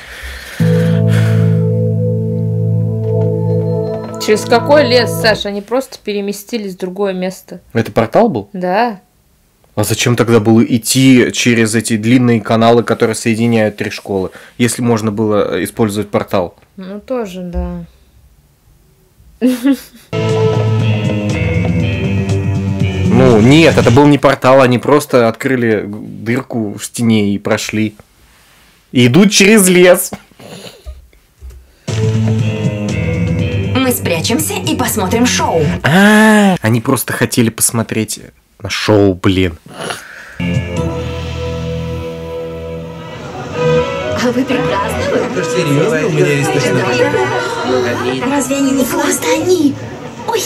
Speaker 3: Через какой лес, Саша? Они просто переместились в другое место.
Speaker 1: Это портал был?
Speaker 3: Да.
Speaker 1: А зачем тогда было идти через эти длинные каналы, которые соединяют 3 школы, если можно было использовать портал?
Speaker 3: Ну, тоже, да.
Speaker 1: Ну, нет, это был не портал, они просто открыли дырку в стене и прошли. И идут через лес.
Speaker 6: Мы спрячемся и посмотрим шоу.
Speaker 1: Они просто хотели посмотреть на шоу, блин.
Speaker 4: А вы прекрасны.
Speaker 2: Серьезно, у меня есть
Speaker 4: Разве они не просто они? Ой.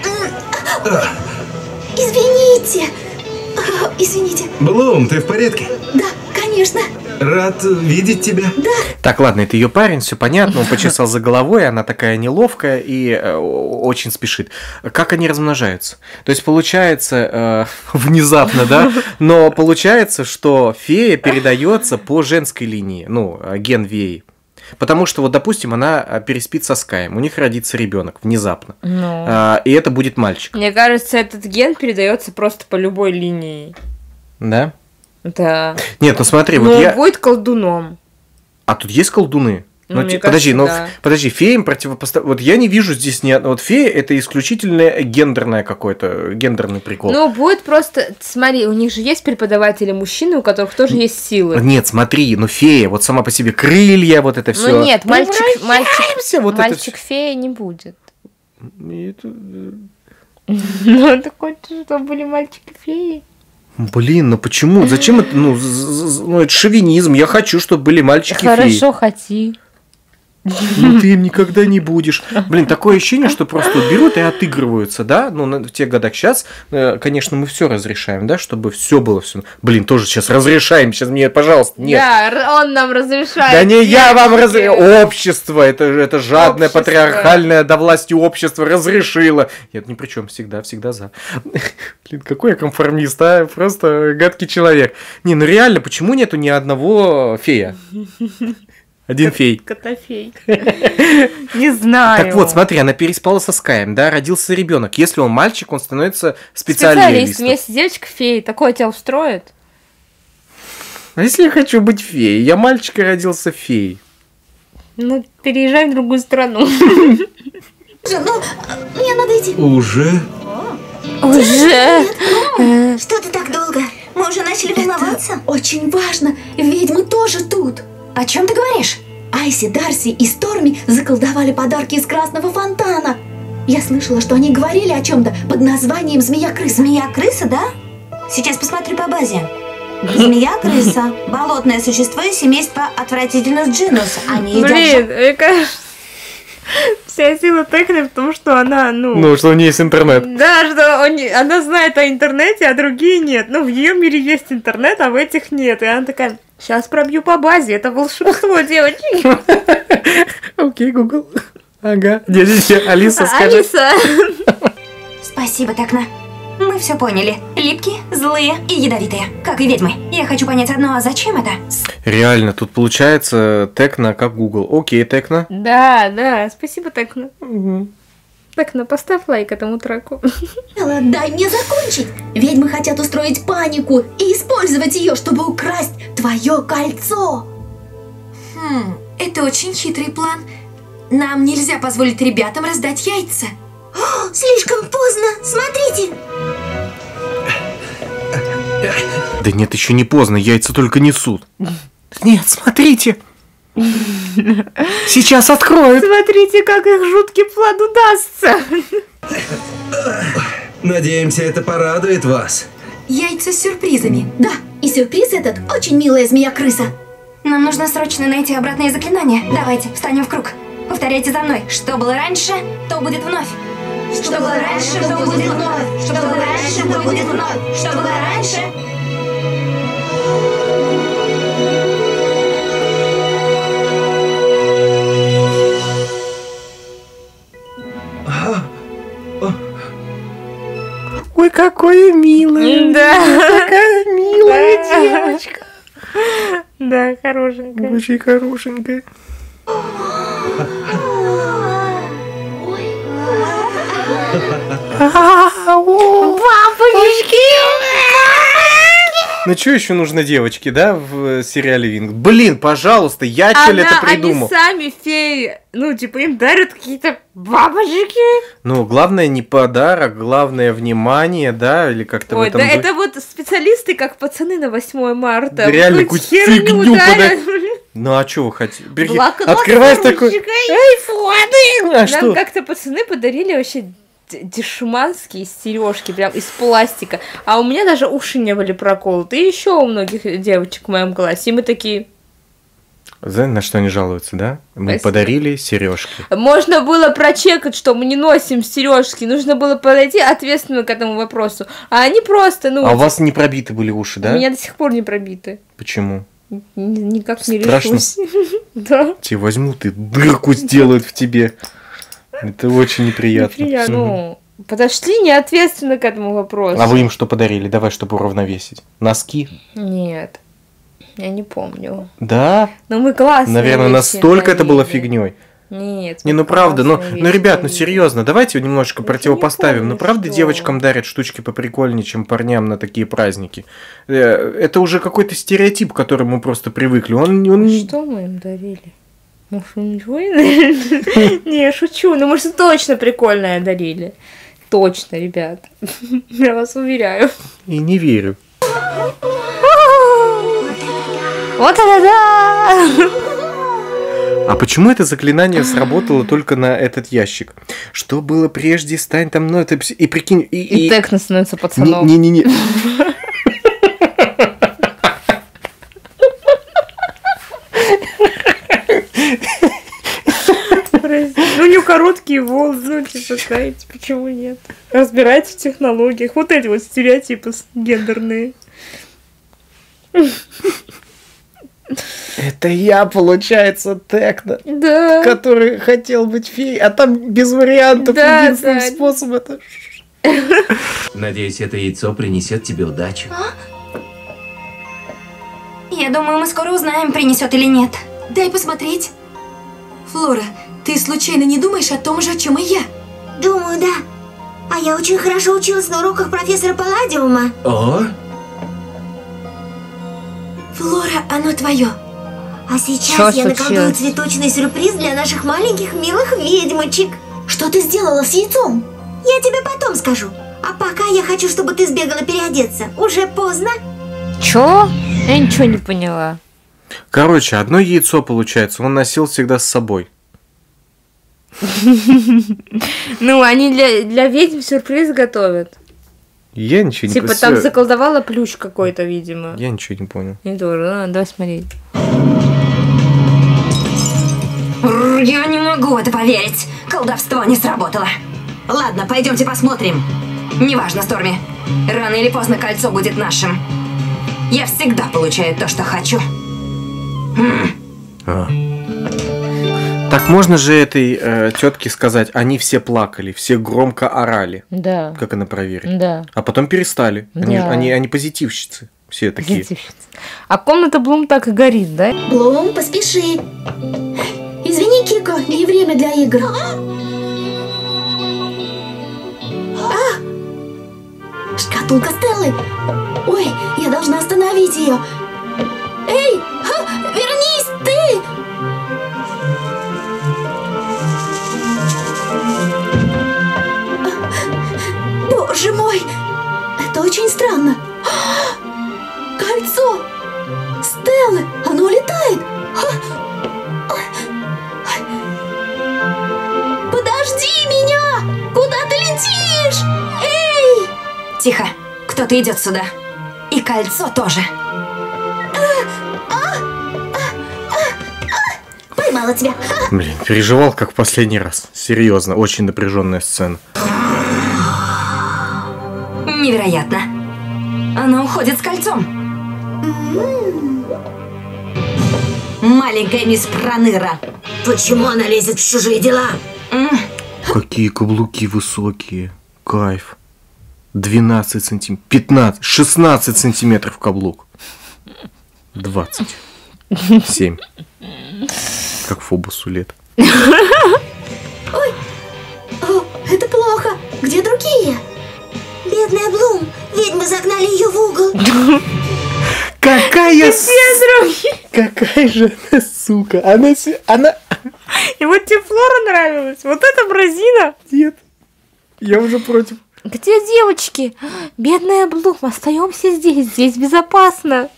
Speaker 4: Извините. Извините.
Speaker 2: Блум, ты в порядке?
Speaker 4: Да, конечно.
Speaker 2: Рад видеть тебя.
Speaker 1: Так, ладно, это ее парень, все понятно, он почесал за головой, она такая неловкая и очень спешит. Как они размножаются? То есть получается, внезапно, да, но получается, что фея передается по женской линии, ну, ген Веи. Потому что, вот, допустим, она переспит со Скаем, у них родится ребенок внезапно, и это будет мальчик.
Speaker 3: Мне кажется, этот ген передается просто по любой линии.
Speaker 1: Да?
Speaker 3: Да.
Speaker 1: Нет, ну смотри,
Speaker 3: Но
Speaker 1: вот
Speaker 3: он
Speaker 1: я...
Speaker 3: будет колдуном.
Speaker 1: А тут есть колдуны?
Speaker 3: Ну, мне
Speaker 1: подожди,
Speaker 3: кажется, да.
Speaker 1: подожди, феям противопоставить. Вот я не вижу здесь ни одного. Вот фея это исключительно гендерное какое-то, гендерный прикол.
Speaker 3: Ну, будет просто. Смотри, у них же есть преподаватели мужчины, у которых тоже есть силы.
Speaker 1: Нет, смотри, ну фея, вот сама по себе крылья, вот это все.
Speaker 3: Ну нет, мальчик
Speaker 1: вот
Speaker 3: фея не будет.
Speaker 1: это...
Speaker 3: Ну, ты хочешь, чтобы были мальчики-феи?
Speaker 1: Блин, ну почему? Зачем это? Ну, это шовинизм. Я хочу, чтобы были мальчики-феи.
Speaker 3: Хорошо, хоти.
Speaker 1: Ну ты им никогда не будешь. Блин, такое ощущение, что просто берут и отыгрываются, да? Ну, в тех годах сейчас, конечно, мы все разрешаем, да, чтобы все было все. Блин, тоже сейчас разрешаем, сейчас мне, пожалуйста, нет.
Speaker 3: Да, он нам разрешает.
Speaker 1: Да не я вам разрешаю. Общество, это жадное,
Speaker 3: Общество.
Speaker 1: патриархальное до власти общество разрешило. Я ни при чем, всегда за. Блин, какой я конформист, а? Просто гадкий человек. Не, ну реально, почему нету ни одного фея? Один фей.
Speaker 3: Котофей. Не знаю.
Speaker 1: Так вот, смотри, она переспала со Скаем, да, родился ребенок. Если он мальчик, он становится специалистом.
Speaker 3: Вместе девочка-фея. Такое тебя устроит?
Speaker 1: А если я хочу быть феей? Я мальчик и родился феей.
Speaker 3: Ну, переезжай в другую страну.
Speaker 8: Ну, мне надо идти.
Speaker 2: Уже?
Speaker 3: Уже?
Speaker 4: Что ты так долго? Мы уже начали волноваться.
Speaker 8: Очень важно. Ведьмы тоже тут. О чем ты говоришь? Айси, Дарси и Сторми заколдовали подарки из красного фонтана. Я слышала, что они говорили о чем-то под названием змея-крыса.
Speaker 4: Змея-крыса, да? Сейчас посмотрю по базе. Змея-крыса. Болотное существо из семейства отвратительных джинус. Они едят...
Speaker 3: Блин, мне кажется, вся сила Текны в том, что она,
Speaker 1: Ну, что у нее есть интернет.
Speaker 3: Да, что она знает о интернете, а другие нет. Ну, в ее мире есть интернет, а в этих нет. И она такая, сейчас пробью по базе, это волшебство, девочки.
Speaker 1: Окей, Google. Ага. Дядя Алиса, скажи.
Speaker 3: Алиса.
Speaker 6: Спасибо, Текна. Мы все поняли. Липкие, злые и ядовитые, как и ведьмы. Я хочу понять одно, а зачем это?
Speaker 1: Реально, тут получается Текна как Google. Окей, Текна.
Speaker 3: Да, спасибо, Текна. Текна, поставь лайк этому треку.
Speaker 8: Элла, дай мне закончить. Ведьмы хотят устроить панику и использовать ее, чтобы украсть твое кольцо.
Speaker 7: Это очень хитрый план. Нам нельзя позволить ребятам раздать яйца.
Speaker 4: О, слишком поздно. Смотрите.
Speaker 1: Да нет, еще не поздно, яйца только несут. Нет, смотрите. Сейчас откроют.
Speaker 3: Смотрите, как их жуткий план удастся.
Speaker 2: Надеемся, это порадует вас.
Speaker 7: Яйца с сюрпризами.
Speaker 8: Да, и сюрприз этот очень милая змея-крыса.
Speaker 6: Нам нужно срочно найти обратные заклинания. Давайте, встанем в круг. Повторяйте за мной. Что было раньше, то будет вновь.
Speaker 4: Что было раньше, то будет вновь. Что было раньше, то будет вновь. Что было раньше...
Speaker 1: Ой, какое милое.
Speaker 3: Да.
Speaker 1: Какая милая девочка.
Speaker 3: Да, хорошенькая.
Speaker 1: Очень хорошенькая. Ну что еще нужно девочке, да, в сериале Винкс? Блин, пожалуйста, я что ли это придумал?
Speaker 3: Они сами феи, ну, типа, им дарят какие-то бабочки.
Speaker 1: Ну, главное не подарок, главное внимание, да, или как-то в
Speaker 3: Ой,
Speaker 1: этом
Speaker 3: да
Speaker 1: духе.
Speaker 3: это вот специалисты, как пацаны на 8 марта.
Speaker 1: Да реально,
Speaker 3: Какую-то
Speaker 1: какую-то фигню
Speaker 3: дарят.
Speaker 1: Ну, а что вы хотите?
Speaker 3: Блокнот
Speaker 1: Открываешь
Speaker 3: с
Speaker 1: такой...
Speaker 3: ручкой.
Speaker 1: Айфоны! А
Speaker 3: Нам
Speaker 1: что?
Speaker 3: как-то пацаны подарили вообще дешманские сережки, прям из пластика. А у меня даже уши не были проколоты. И еще у многих девочек в моем классе. И мы такие...
Speaker 1: Знаете, на что они жалуются, да? Мы
Speaker 3: Спасибо.
Speaker 1: подарили сережки.
Speaker 3: Можно было прочекать, что мы не носим сережки. Нужно было подойти ответственно к этому вопросу. А они просто, ну...
Speaker 1: А у вас не пробиты были уши, да?
Speaker 3: У меня до сих пор не пробиты.
Speaker 1: Почему?
Speaker 3: Никак не
Speaker 1: Страшно?
Speaker 3: решусь. Да.
Speaker 1: Тебе возьмут и дырку сделают в тебе. Это очень неприятно.
Speaker 3: Неприятно. Ну, подошли неответственно к этому вопросу.
Speaker 1: А вы им что подарили? Давай, чтобы уравновесить. Носки?
Speaker 3: Нет. Я не помню.
Speaker 1: Да?
Speaker 3: Но мы классные.
Speaker 1: Наверное,
Speaker 3: вещи
Speaker 1: настолько это было
Speaker 3: дарили.
Speaker 1: фигней.
Speaker 3: Нет.
Speaker 1: Не,
Speaker 3: мы
Speaker 1: ну правда, ну
Speaker 3: классные вещи
Speaker 1: ребят, ну
Speaker 3: дарили.
Speaker 1: серьезно, давайте немножко противопоставим.
Speaker 3: помню,
Speaker 1: Ну правда,
Speaker 3: что.
Speaker 1: девочкам дарят штучки поприкольнее, чем парням на такие праздники. Это уже какой-то стереотип, к которому мы просто привыкли. Он не...
Speaker 3: Что мы им дарили? Может, ничего не дарили? Не, я шучу. Ну, может, точно прикольное дарили. Точно, ребят. Я вас уверяю.
Speaker 1: И не верю.
Speaker 3: Вот это да!
Speaker 1: А почему это заклинание сработало только на этот ящик? Что было прежде, стань там, ну это... И прикинь...
Speaker 3: И Текна становится пацаном.
Speaker 1: Не-не-не.
Speaker 9: короткие волосы, ну, типа, знаете, почему нет? Разбирайтесь в технологиях. Вот эти вот стереотипы гендерные.
Speaker 1: Это я, получается, Текно,
Speaker 9: Да.
Speaker 1: который хотел быть феей, а там без вариантов,
Speaker 9: Да,
Speaker 1: единственный
Speaker 9: да.
Speaker 1: способ это...
Speaker 5: Надеюсь, это яйцо принесет тебе удачу.
Speaker 6: Я думаю, мы скоро узнаем, принесет или нет.
Speaker 7: Дай посмотреть. Флора, ты случайно не думаешь о том же, о чем и я?
Speaker 4: Думаю, да. А я очень хорошо училась на уроках профессора Палладиума.
Speaker 5: О,
Speaker 7: Флора, оно твое.
Speaker 4: А сейчас
Speaker 9: Чё
Speaker 4: я наколдую
Speaker 9: случилось?
Speaker 4: цветочный сюрприз для наших маленьких милых ведьмочек.
Speaker 7: Что ты сделала с яйцом?
Speaker 4: Я тебе потом скажу. А пока я хочу, чтобы ты сбегала переодеться. Уже поздно.
Speaker 9: Чё? Я ничего не поняла.
Speaker 1: Короче, одно яйцо, получается, он носил всегда с собой.
Speaker 9: Ну, они для ведьм сюрприз готовят.
Speaker 1: Я ничего не
Speaker 9: Типа
Speaker 1: понял.
Speaker 9: там заколдовала плющ какой-то, видимо.
Speaker 1: Я ничего не понял.
Speaker 9: Не тоже. Ну, давай смотреть.
Speaker 6: Я не могу в это поверить. Колдовство не сработало. Ладно, пойдемте посмотрим. Неважно, Сторми. Рано или поздно кольцо будет нашим. Я всегда получаю то, что хочу.
Speaker 1: Так можно же этой тетке сказать, они все плакали, все громко орали.
Speaker 9: Да.
Speaker 1: Как она проверит?
Speaker 9: Да.
Speaker 1: А потом перестали.
Speaker 9: Да.
Speaker 1: Они позитивщицы. Все такие.
Speaker 9: А комната Блум так и горит, да?
Speaker 7: Блум, поспеши. Извини, Кико, не время для игр. Шкатулка Стеллы. Ой, я должна остановить ее. Эй, вернись ты! Боже мой, это очень странно. Кольцо Стеллы, оно улетает. Подожди меня! Куда ты летишь? Эй!
Speaker 6: Тихо. Кто-то идет сюда. И кольцо тоже.
Speaker 7: Поймала тебя.
Speaker 1: Блин, переживал как в последний раз. Серьезно, очень напряженная сцена.
Speaker 6: Невероятно. Она уходит с кольцом. Маленькая мисс Проныра.
Speaker 4: Почему она лезет в чужие дела?
Speaker 1: Какие каблуки высокие. Кайф. 12 сантиметров. 15, 16 сантиметров каблук. 20. 7. Как Фобусу лет.
Speaker 7: Ой, о, это плохо. Где другие?
Speaker 4: Бедная Блум. Ведьмы загнали ее в угол.
Speaker 1: Какая Какая же она сука. Она...
Speaker 9: И вот тебе Флора нравилась. Вот это Бразина.
Speaker 1: Нет. Я уже против.
Speaker 9: Где девочки? Бедная Блум, остаемся здесь. Здесь безопасно.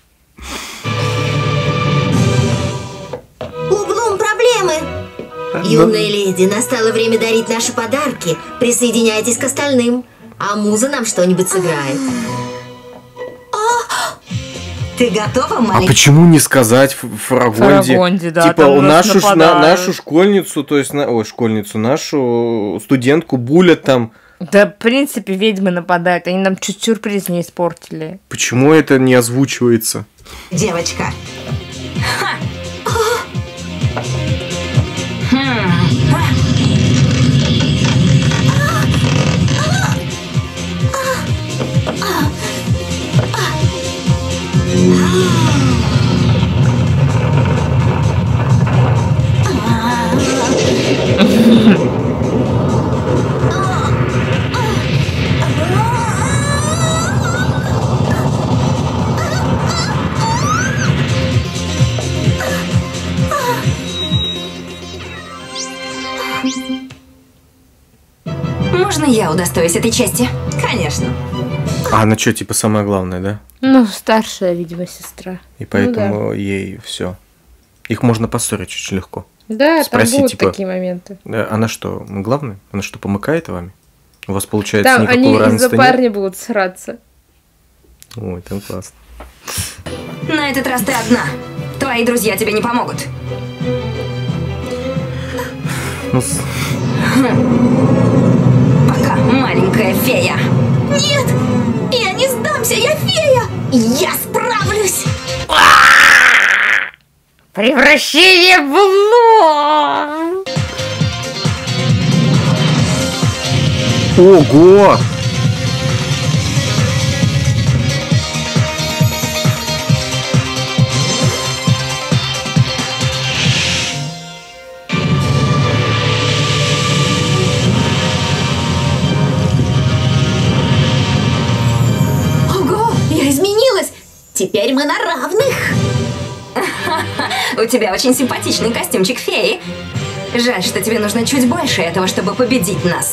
Speaker 4: У Блум проблемы. Юная леди, настало время дарить наши подарки. Присоединяйтесь к остальным. А муза нам что-нибудь сыграет.
Speaker 6: Ты готова,
Speaker 1: А
Speaker 6: маленькая?
Speaker 1: почему не сказать Фрагонде?
Speaker 9: Фрагонде, да,
Speaker 1: Типа
Speaker 9: там нас нападают.
Speaker 1: нашу школьницу, то есть школьницу, нашу студентку булят там.
Speaker 9: Да, в принципе, ведьмы нападают. Они нам чуть сюрприз не испортили.
Speaker 1: Почему это не озвучивается?
Speaker 6: Девочка. Можно я удостоюсь этой чести? Конечно.
Speaker 1: А она что, типа самое главное, да?
Speaker 9: Ну, старшая, видимо, сестра.
Speaker 1: И поэтому ей все. Их можно поссорить очень легко.
Speaker 9: Да,
Speaker 1: Спроси,
Speaker 9: там будут
Speaker 1: типа,
Speaker 9: такие моменты.
Speaker 1: Она что, главная? Она что, помыкает вами? У вас получается
Speaker 9: Там
Speaker 1: никакого
Speaker 9: они из-за
Speaker 1: равенства нет?
Speaker 9: парня будут сраться.
Speaker 1: Ой, там классно.
Speaker 6: На этот раз ты одна. Твои друзья тебе не помогут. Пока, маленькая фея.
Speaker 8: Нет! Я не сдамся, я фея! Я справлюсь!
Speaker 9: Превращение в ло!
Speaker 1: Ого!
Speaker 8: Ого, я изменилась! Теперь мы на равных!
Speaker 6: У тебя очень симпатичный костюмчик феи. Жаль, что тебе нужно чуть больше этого, чтобы победить нас.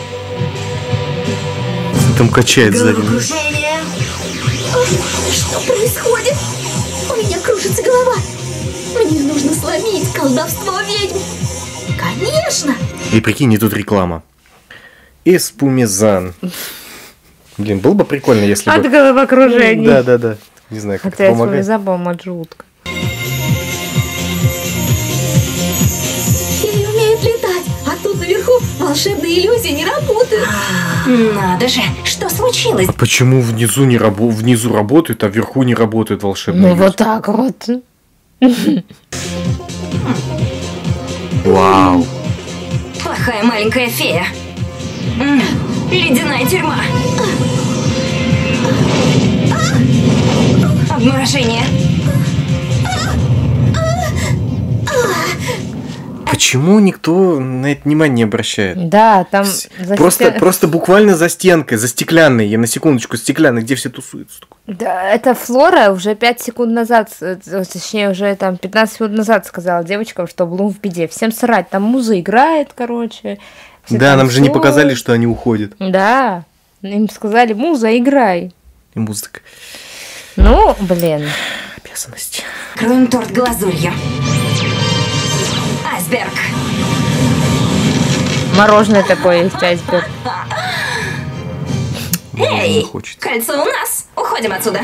Speaker 1: Там качает сзади.
Speaker 4: Головокружение.
Speaker 8: Что происходит? У меня кружится голова. Мне нужно сломить колдовство ведьм. Конечно!
Speaker 1: И прикинь, и тут реклама. Эспумизан. Блин, было бы прикольно, если
Speaker 9: От
Speaker 1: бы...
Speaker 9: головокружения.
Speaker 1: Да. Не знаю, как
Speaker 9: Хотя
Speaker 1: это помогает.
Speaker 9: эспумизан жутко.
Speaker 8: Феи умеют летать, а тут наверху волшебные иллюзии не работают.
Speaker 6: Надо же, что случилось?
Speaker 1: А почему внизу работают, а вверху не работают волшебные
Speaker 9: Ну вот так вот.
Speaker 1: Вау.
Speaker 6: Плохая маленькая фея. Ледяная тюрьма. Обморожение.
Speaker 1: Почему никто на это внимание не обращает?
Speaker 9: Да, там...
Speaker 1: Просто буквально за стенкой, за стеклянной, я на секундочку, стеклянной, где все тусуются.
Speaker 9: Да, это Флора уже 5 секунд назад, точнее, уже там 15 минут назад сказала девочкам, что Блум в беде. Всем срать, там муза играет, короче.
Speaker 1: Да, нам же не показали, что они уходят.
Speaker 9: Да, им сказали, муза, играй.
Speaker 1: И музыка.
Speaker 9: Ну, блин.
Speaker 1: Обязанность.
Speaker 6: Кроем торт глазурью. Айсберг.
Speaker 9: Мороженое такое есть, айсберг.
Speaker 6: Эй, кольцо у нас. Уходим отсюда.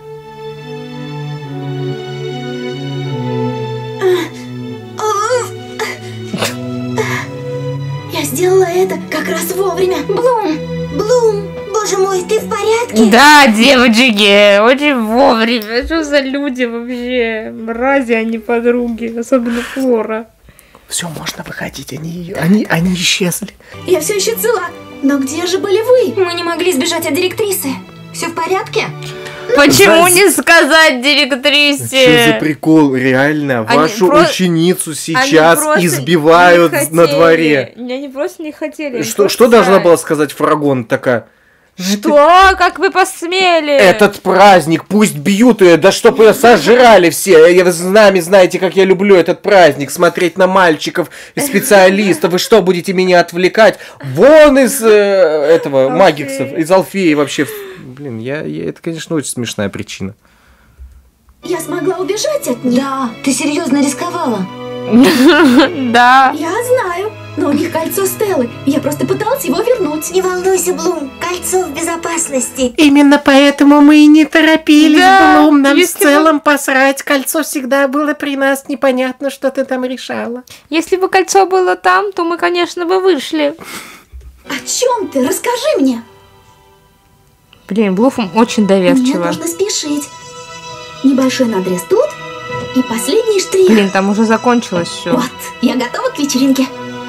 Speaker 8: Я сделала это как раз вовремя. Блум!
Speaker 4: Блум, боже мой, ты в порядке?
Speaker 9: Да, девочки, очень вовремя. Что за люди вообще? Мрази, а не подруги. Особенно Флора.
Speaker 1: Все, можно выходить, они исчезли.
Speaker 8: Я все еще цела. Но где же были вы?
Speaker 6: Мы не могли сбежать от директрисы.
Speaker 4: Все в порядке?
Speaker 9: Почему не сказать директрисе?
Speaker 1: Что за прикол? Реально,
Speaker 9: Они
Speaker 1: вашу ученицу сейчас
Speaker 9: просто
Speaker 1: избивают
Speaker 9: не
Speaker 1: на дворе.
Speaker 9: Они просто не хотели.
Speaker 1: Что должна была сказать Фарагон такая?
Speaker 9: Что? Как вы посмели?
Speaker 1: Этот праздник, пусть бьют ее, да чтоб ее сожрали все. Вы сами знаете, как я люблю этот праздник, смотреть на мальчиков и специалистов. Вы что, будете меня отвлекать? Вон из этого магиксов, из Алфеи вообще. Блин, это, конечно, очень смешная причина.
Speaker 8: Я смогла убежать от них.
Speaker 4: Да, ты серьезно рисковала.
Speaker 9: Да.
Speaker 8: Я знаю, но у них кольцо Стеллы. Я просто пыталась его вернуть.
Speaker 4: Не волнуйся, Блум, кольцо в безопасности.
Speaker 1: Именно поэтому мы и не торопились,
Speaker 9: Да,
Speaker 1: Блум. Нам в
Speaker 9: если бы-
Speaker 1: целом посрать. Кольцо всегда было при нас. Непонятно, что ты там решала.
Speaker 9: Если бы кольцо было там, то мы, конечно, бы вышли.
Speaker 8: О чем ты? Расскажи мне.
Speaker 9: Блин, Блуфом очень
Speaker 8: Мне
Speaker 9: доверчиво.
Speaker 8: нужно спешить. Небольшой надрез тут и последний штрих.
Speaker 9: Блин, там уже закончилось все.
Speaker 8: Вот, я готова к вечеринке.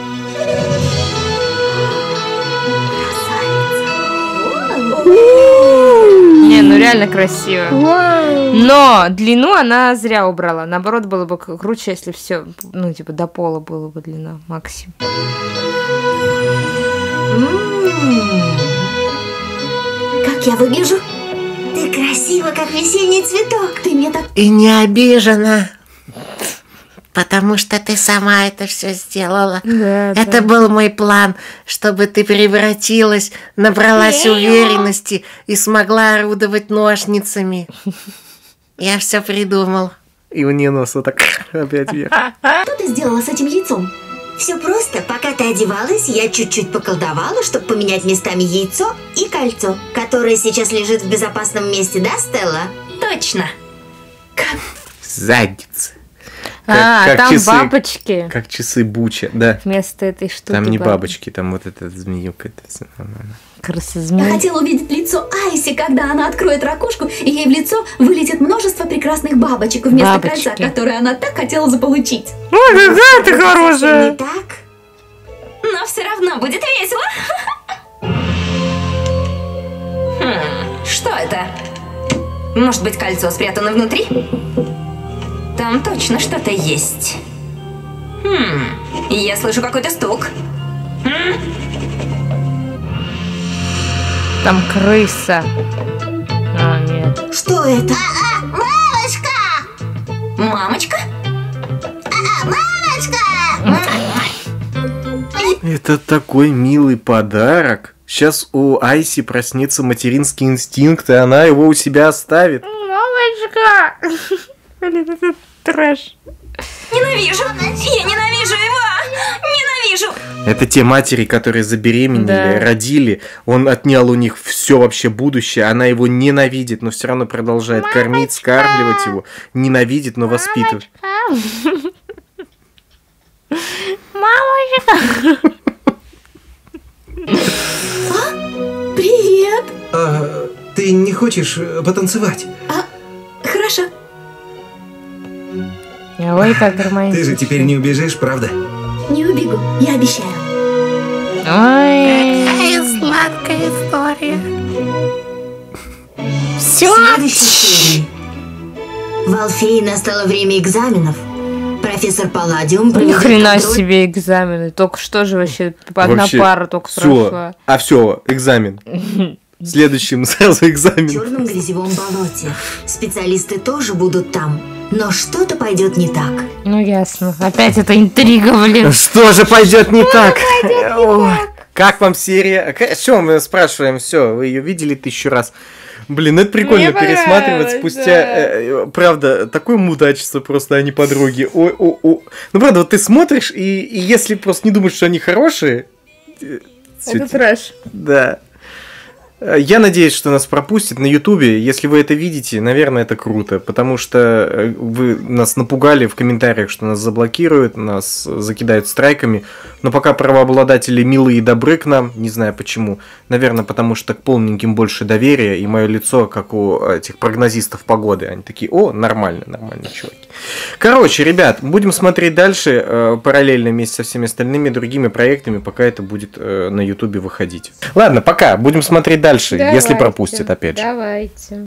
Speaker 9: Не, ну реально красиво. Но длину она зря убрала. Наоборот, было бы круче, если все, ну, типа, до пола было бы длина максимум.
Speaker 8: Как я выгляжу?
Speaker 4: Ты красива, как весенний цветок.
Speaker 8: Ты мне так...
Speaker 10: И не обижена, потому что ты сама это все сделала.
Speaker 9: Да,
Speaker 10: Это был мой план, чтобы ты превратилась, набралась уверенности и смогла орудовать ножницами. Я все придумал.
Speaker 1: И мне нос вот так опять вверх.
Speaker 8: Что ты сделала с этим яйцом?
Speaker 4: Все просто. Пока ты одевалась, я чуть-чуть поколдовала, чтобы поменять местами яйцо и кольцо, которое сейчас лежит в безопасном месте, да, Стелла?
Speaker 6: Точно.
Speaker 1: Задница.
Speaker 9: А, там часы, бабочки.
Speaker 1: Как часы Буча, да.
Speaker 9: Вместо этой штуки.
Speaker 1: Там не бабочки, там вот эта змеюка.
Speaker 9: Красозмея.
Speaker 8: Я хотела увидеть лицо Айси, когда она откроет ракушку, и ей в лицо вылетит множество прекрасных бабочек вместо кольца, которое она так хотела заполучить.
Speaker 9: Ой, какая ты хорошая!
Speaker 4: Не так?
Speaker 6: Но все равно будет весело. Что это? Может быть, кольцо спрятано внутри? Там точно что-то есть. Я слышу какой-то стук.
Speaker 9: Там крыса. А, нет.
Speaker 4: Что это?
Speaker 6: Мамочка! Мамочка? Мамочка!
Speaker 1: Это такой милый подарок. Сейчас у Айси проснется материнский инстинкт, и она его у себя оставит.
Speaker 9: Мамочка! Блин, это трэш.
Speaker 6: Ненавижу! Я ненавижу его! Ненавижу!
Speaker 1: Это те матери, которые забеременели,
Speaker 9: Да.
Speaker 1: родили. Он отнял у них все вообще будущее. Она его ненавидит, но все равно продолжает кормить, скармливать его. Ненавидит, но воспитывает.
Speaker 9: Мамочка!
Speaker 8: Привет!
Speaker 2: Ты не хочешь потанцевать?
Speaker 8: Хорошо.
Speaker 9: Ой, как
Speaker 2: Ты
Speaker 9: романтично.
Speaker 2: же теперь не убежишь, правда?
Speaker 8: Не убегу, я обещаю.
Speaker 9: Ой.
Speaker 10: Какая сладкая история.
Speaker 9: Все.
Speaker 4: В следующей серии. В Алфее настало время экзаменов. Профессор Палладиум
Speaker 9: Ни
Speaker 4: проведет
Speaker 9: хрена
Speaker 4: контроль.
Speaker 9: себе экзамены. Только что же вообще одна
Speaker 1: Вообще,
Speaker 9: пара только прошла.
Speaker 1: Все, экзамен. Следующим сразу
Speaker 4: В
Speaker 1: экзамен.
Speaker 4: черном грязевом болоте. Специалисты тоже будут там. Но что-то пойдет не так.
Speaker 9: Ну ясно. Опять эта интрига, блин.
Speaker 1: Что же пойдет не так? Ой, как вам серия? Все, мы спрашиваем, все, вы ее видели 1000 раз. Блин, это прикольно
Speaker 9: Мне
Speaker 1: пересматривать
Speaker 9: понравилось,
Speaker 1: спустя, правда, такое мудачество просто, они подруги. Ой. Ну, правда, вот ты смотришь, и если просто не думаешь, что они хорошие...
Speaker 9: Это трэш.
Speaker 1: Да. Я надеюсь, что нас пропустят на Ютубе. Если вы это видите, наверное, это круто, потому что вы нас напугали в комментариях, что нас заблокируют, нас закидают страйками. Но пока правообладатели милые и добры к нам, не знаю почему. Наверное, потому что к полненьким больше доверия, и мое лицо, как у этих прогнозистов погоды. Они такие: о, нормально, чуваки. Короче, ребят, будем смотреть дальше параллельно вместе со всеми остальными другими проектами, пока это будет на Ютубе выходить. Ладно, пока, будем смотреть дальше, если пропустят, опять же.
Speaker 9: Давайте.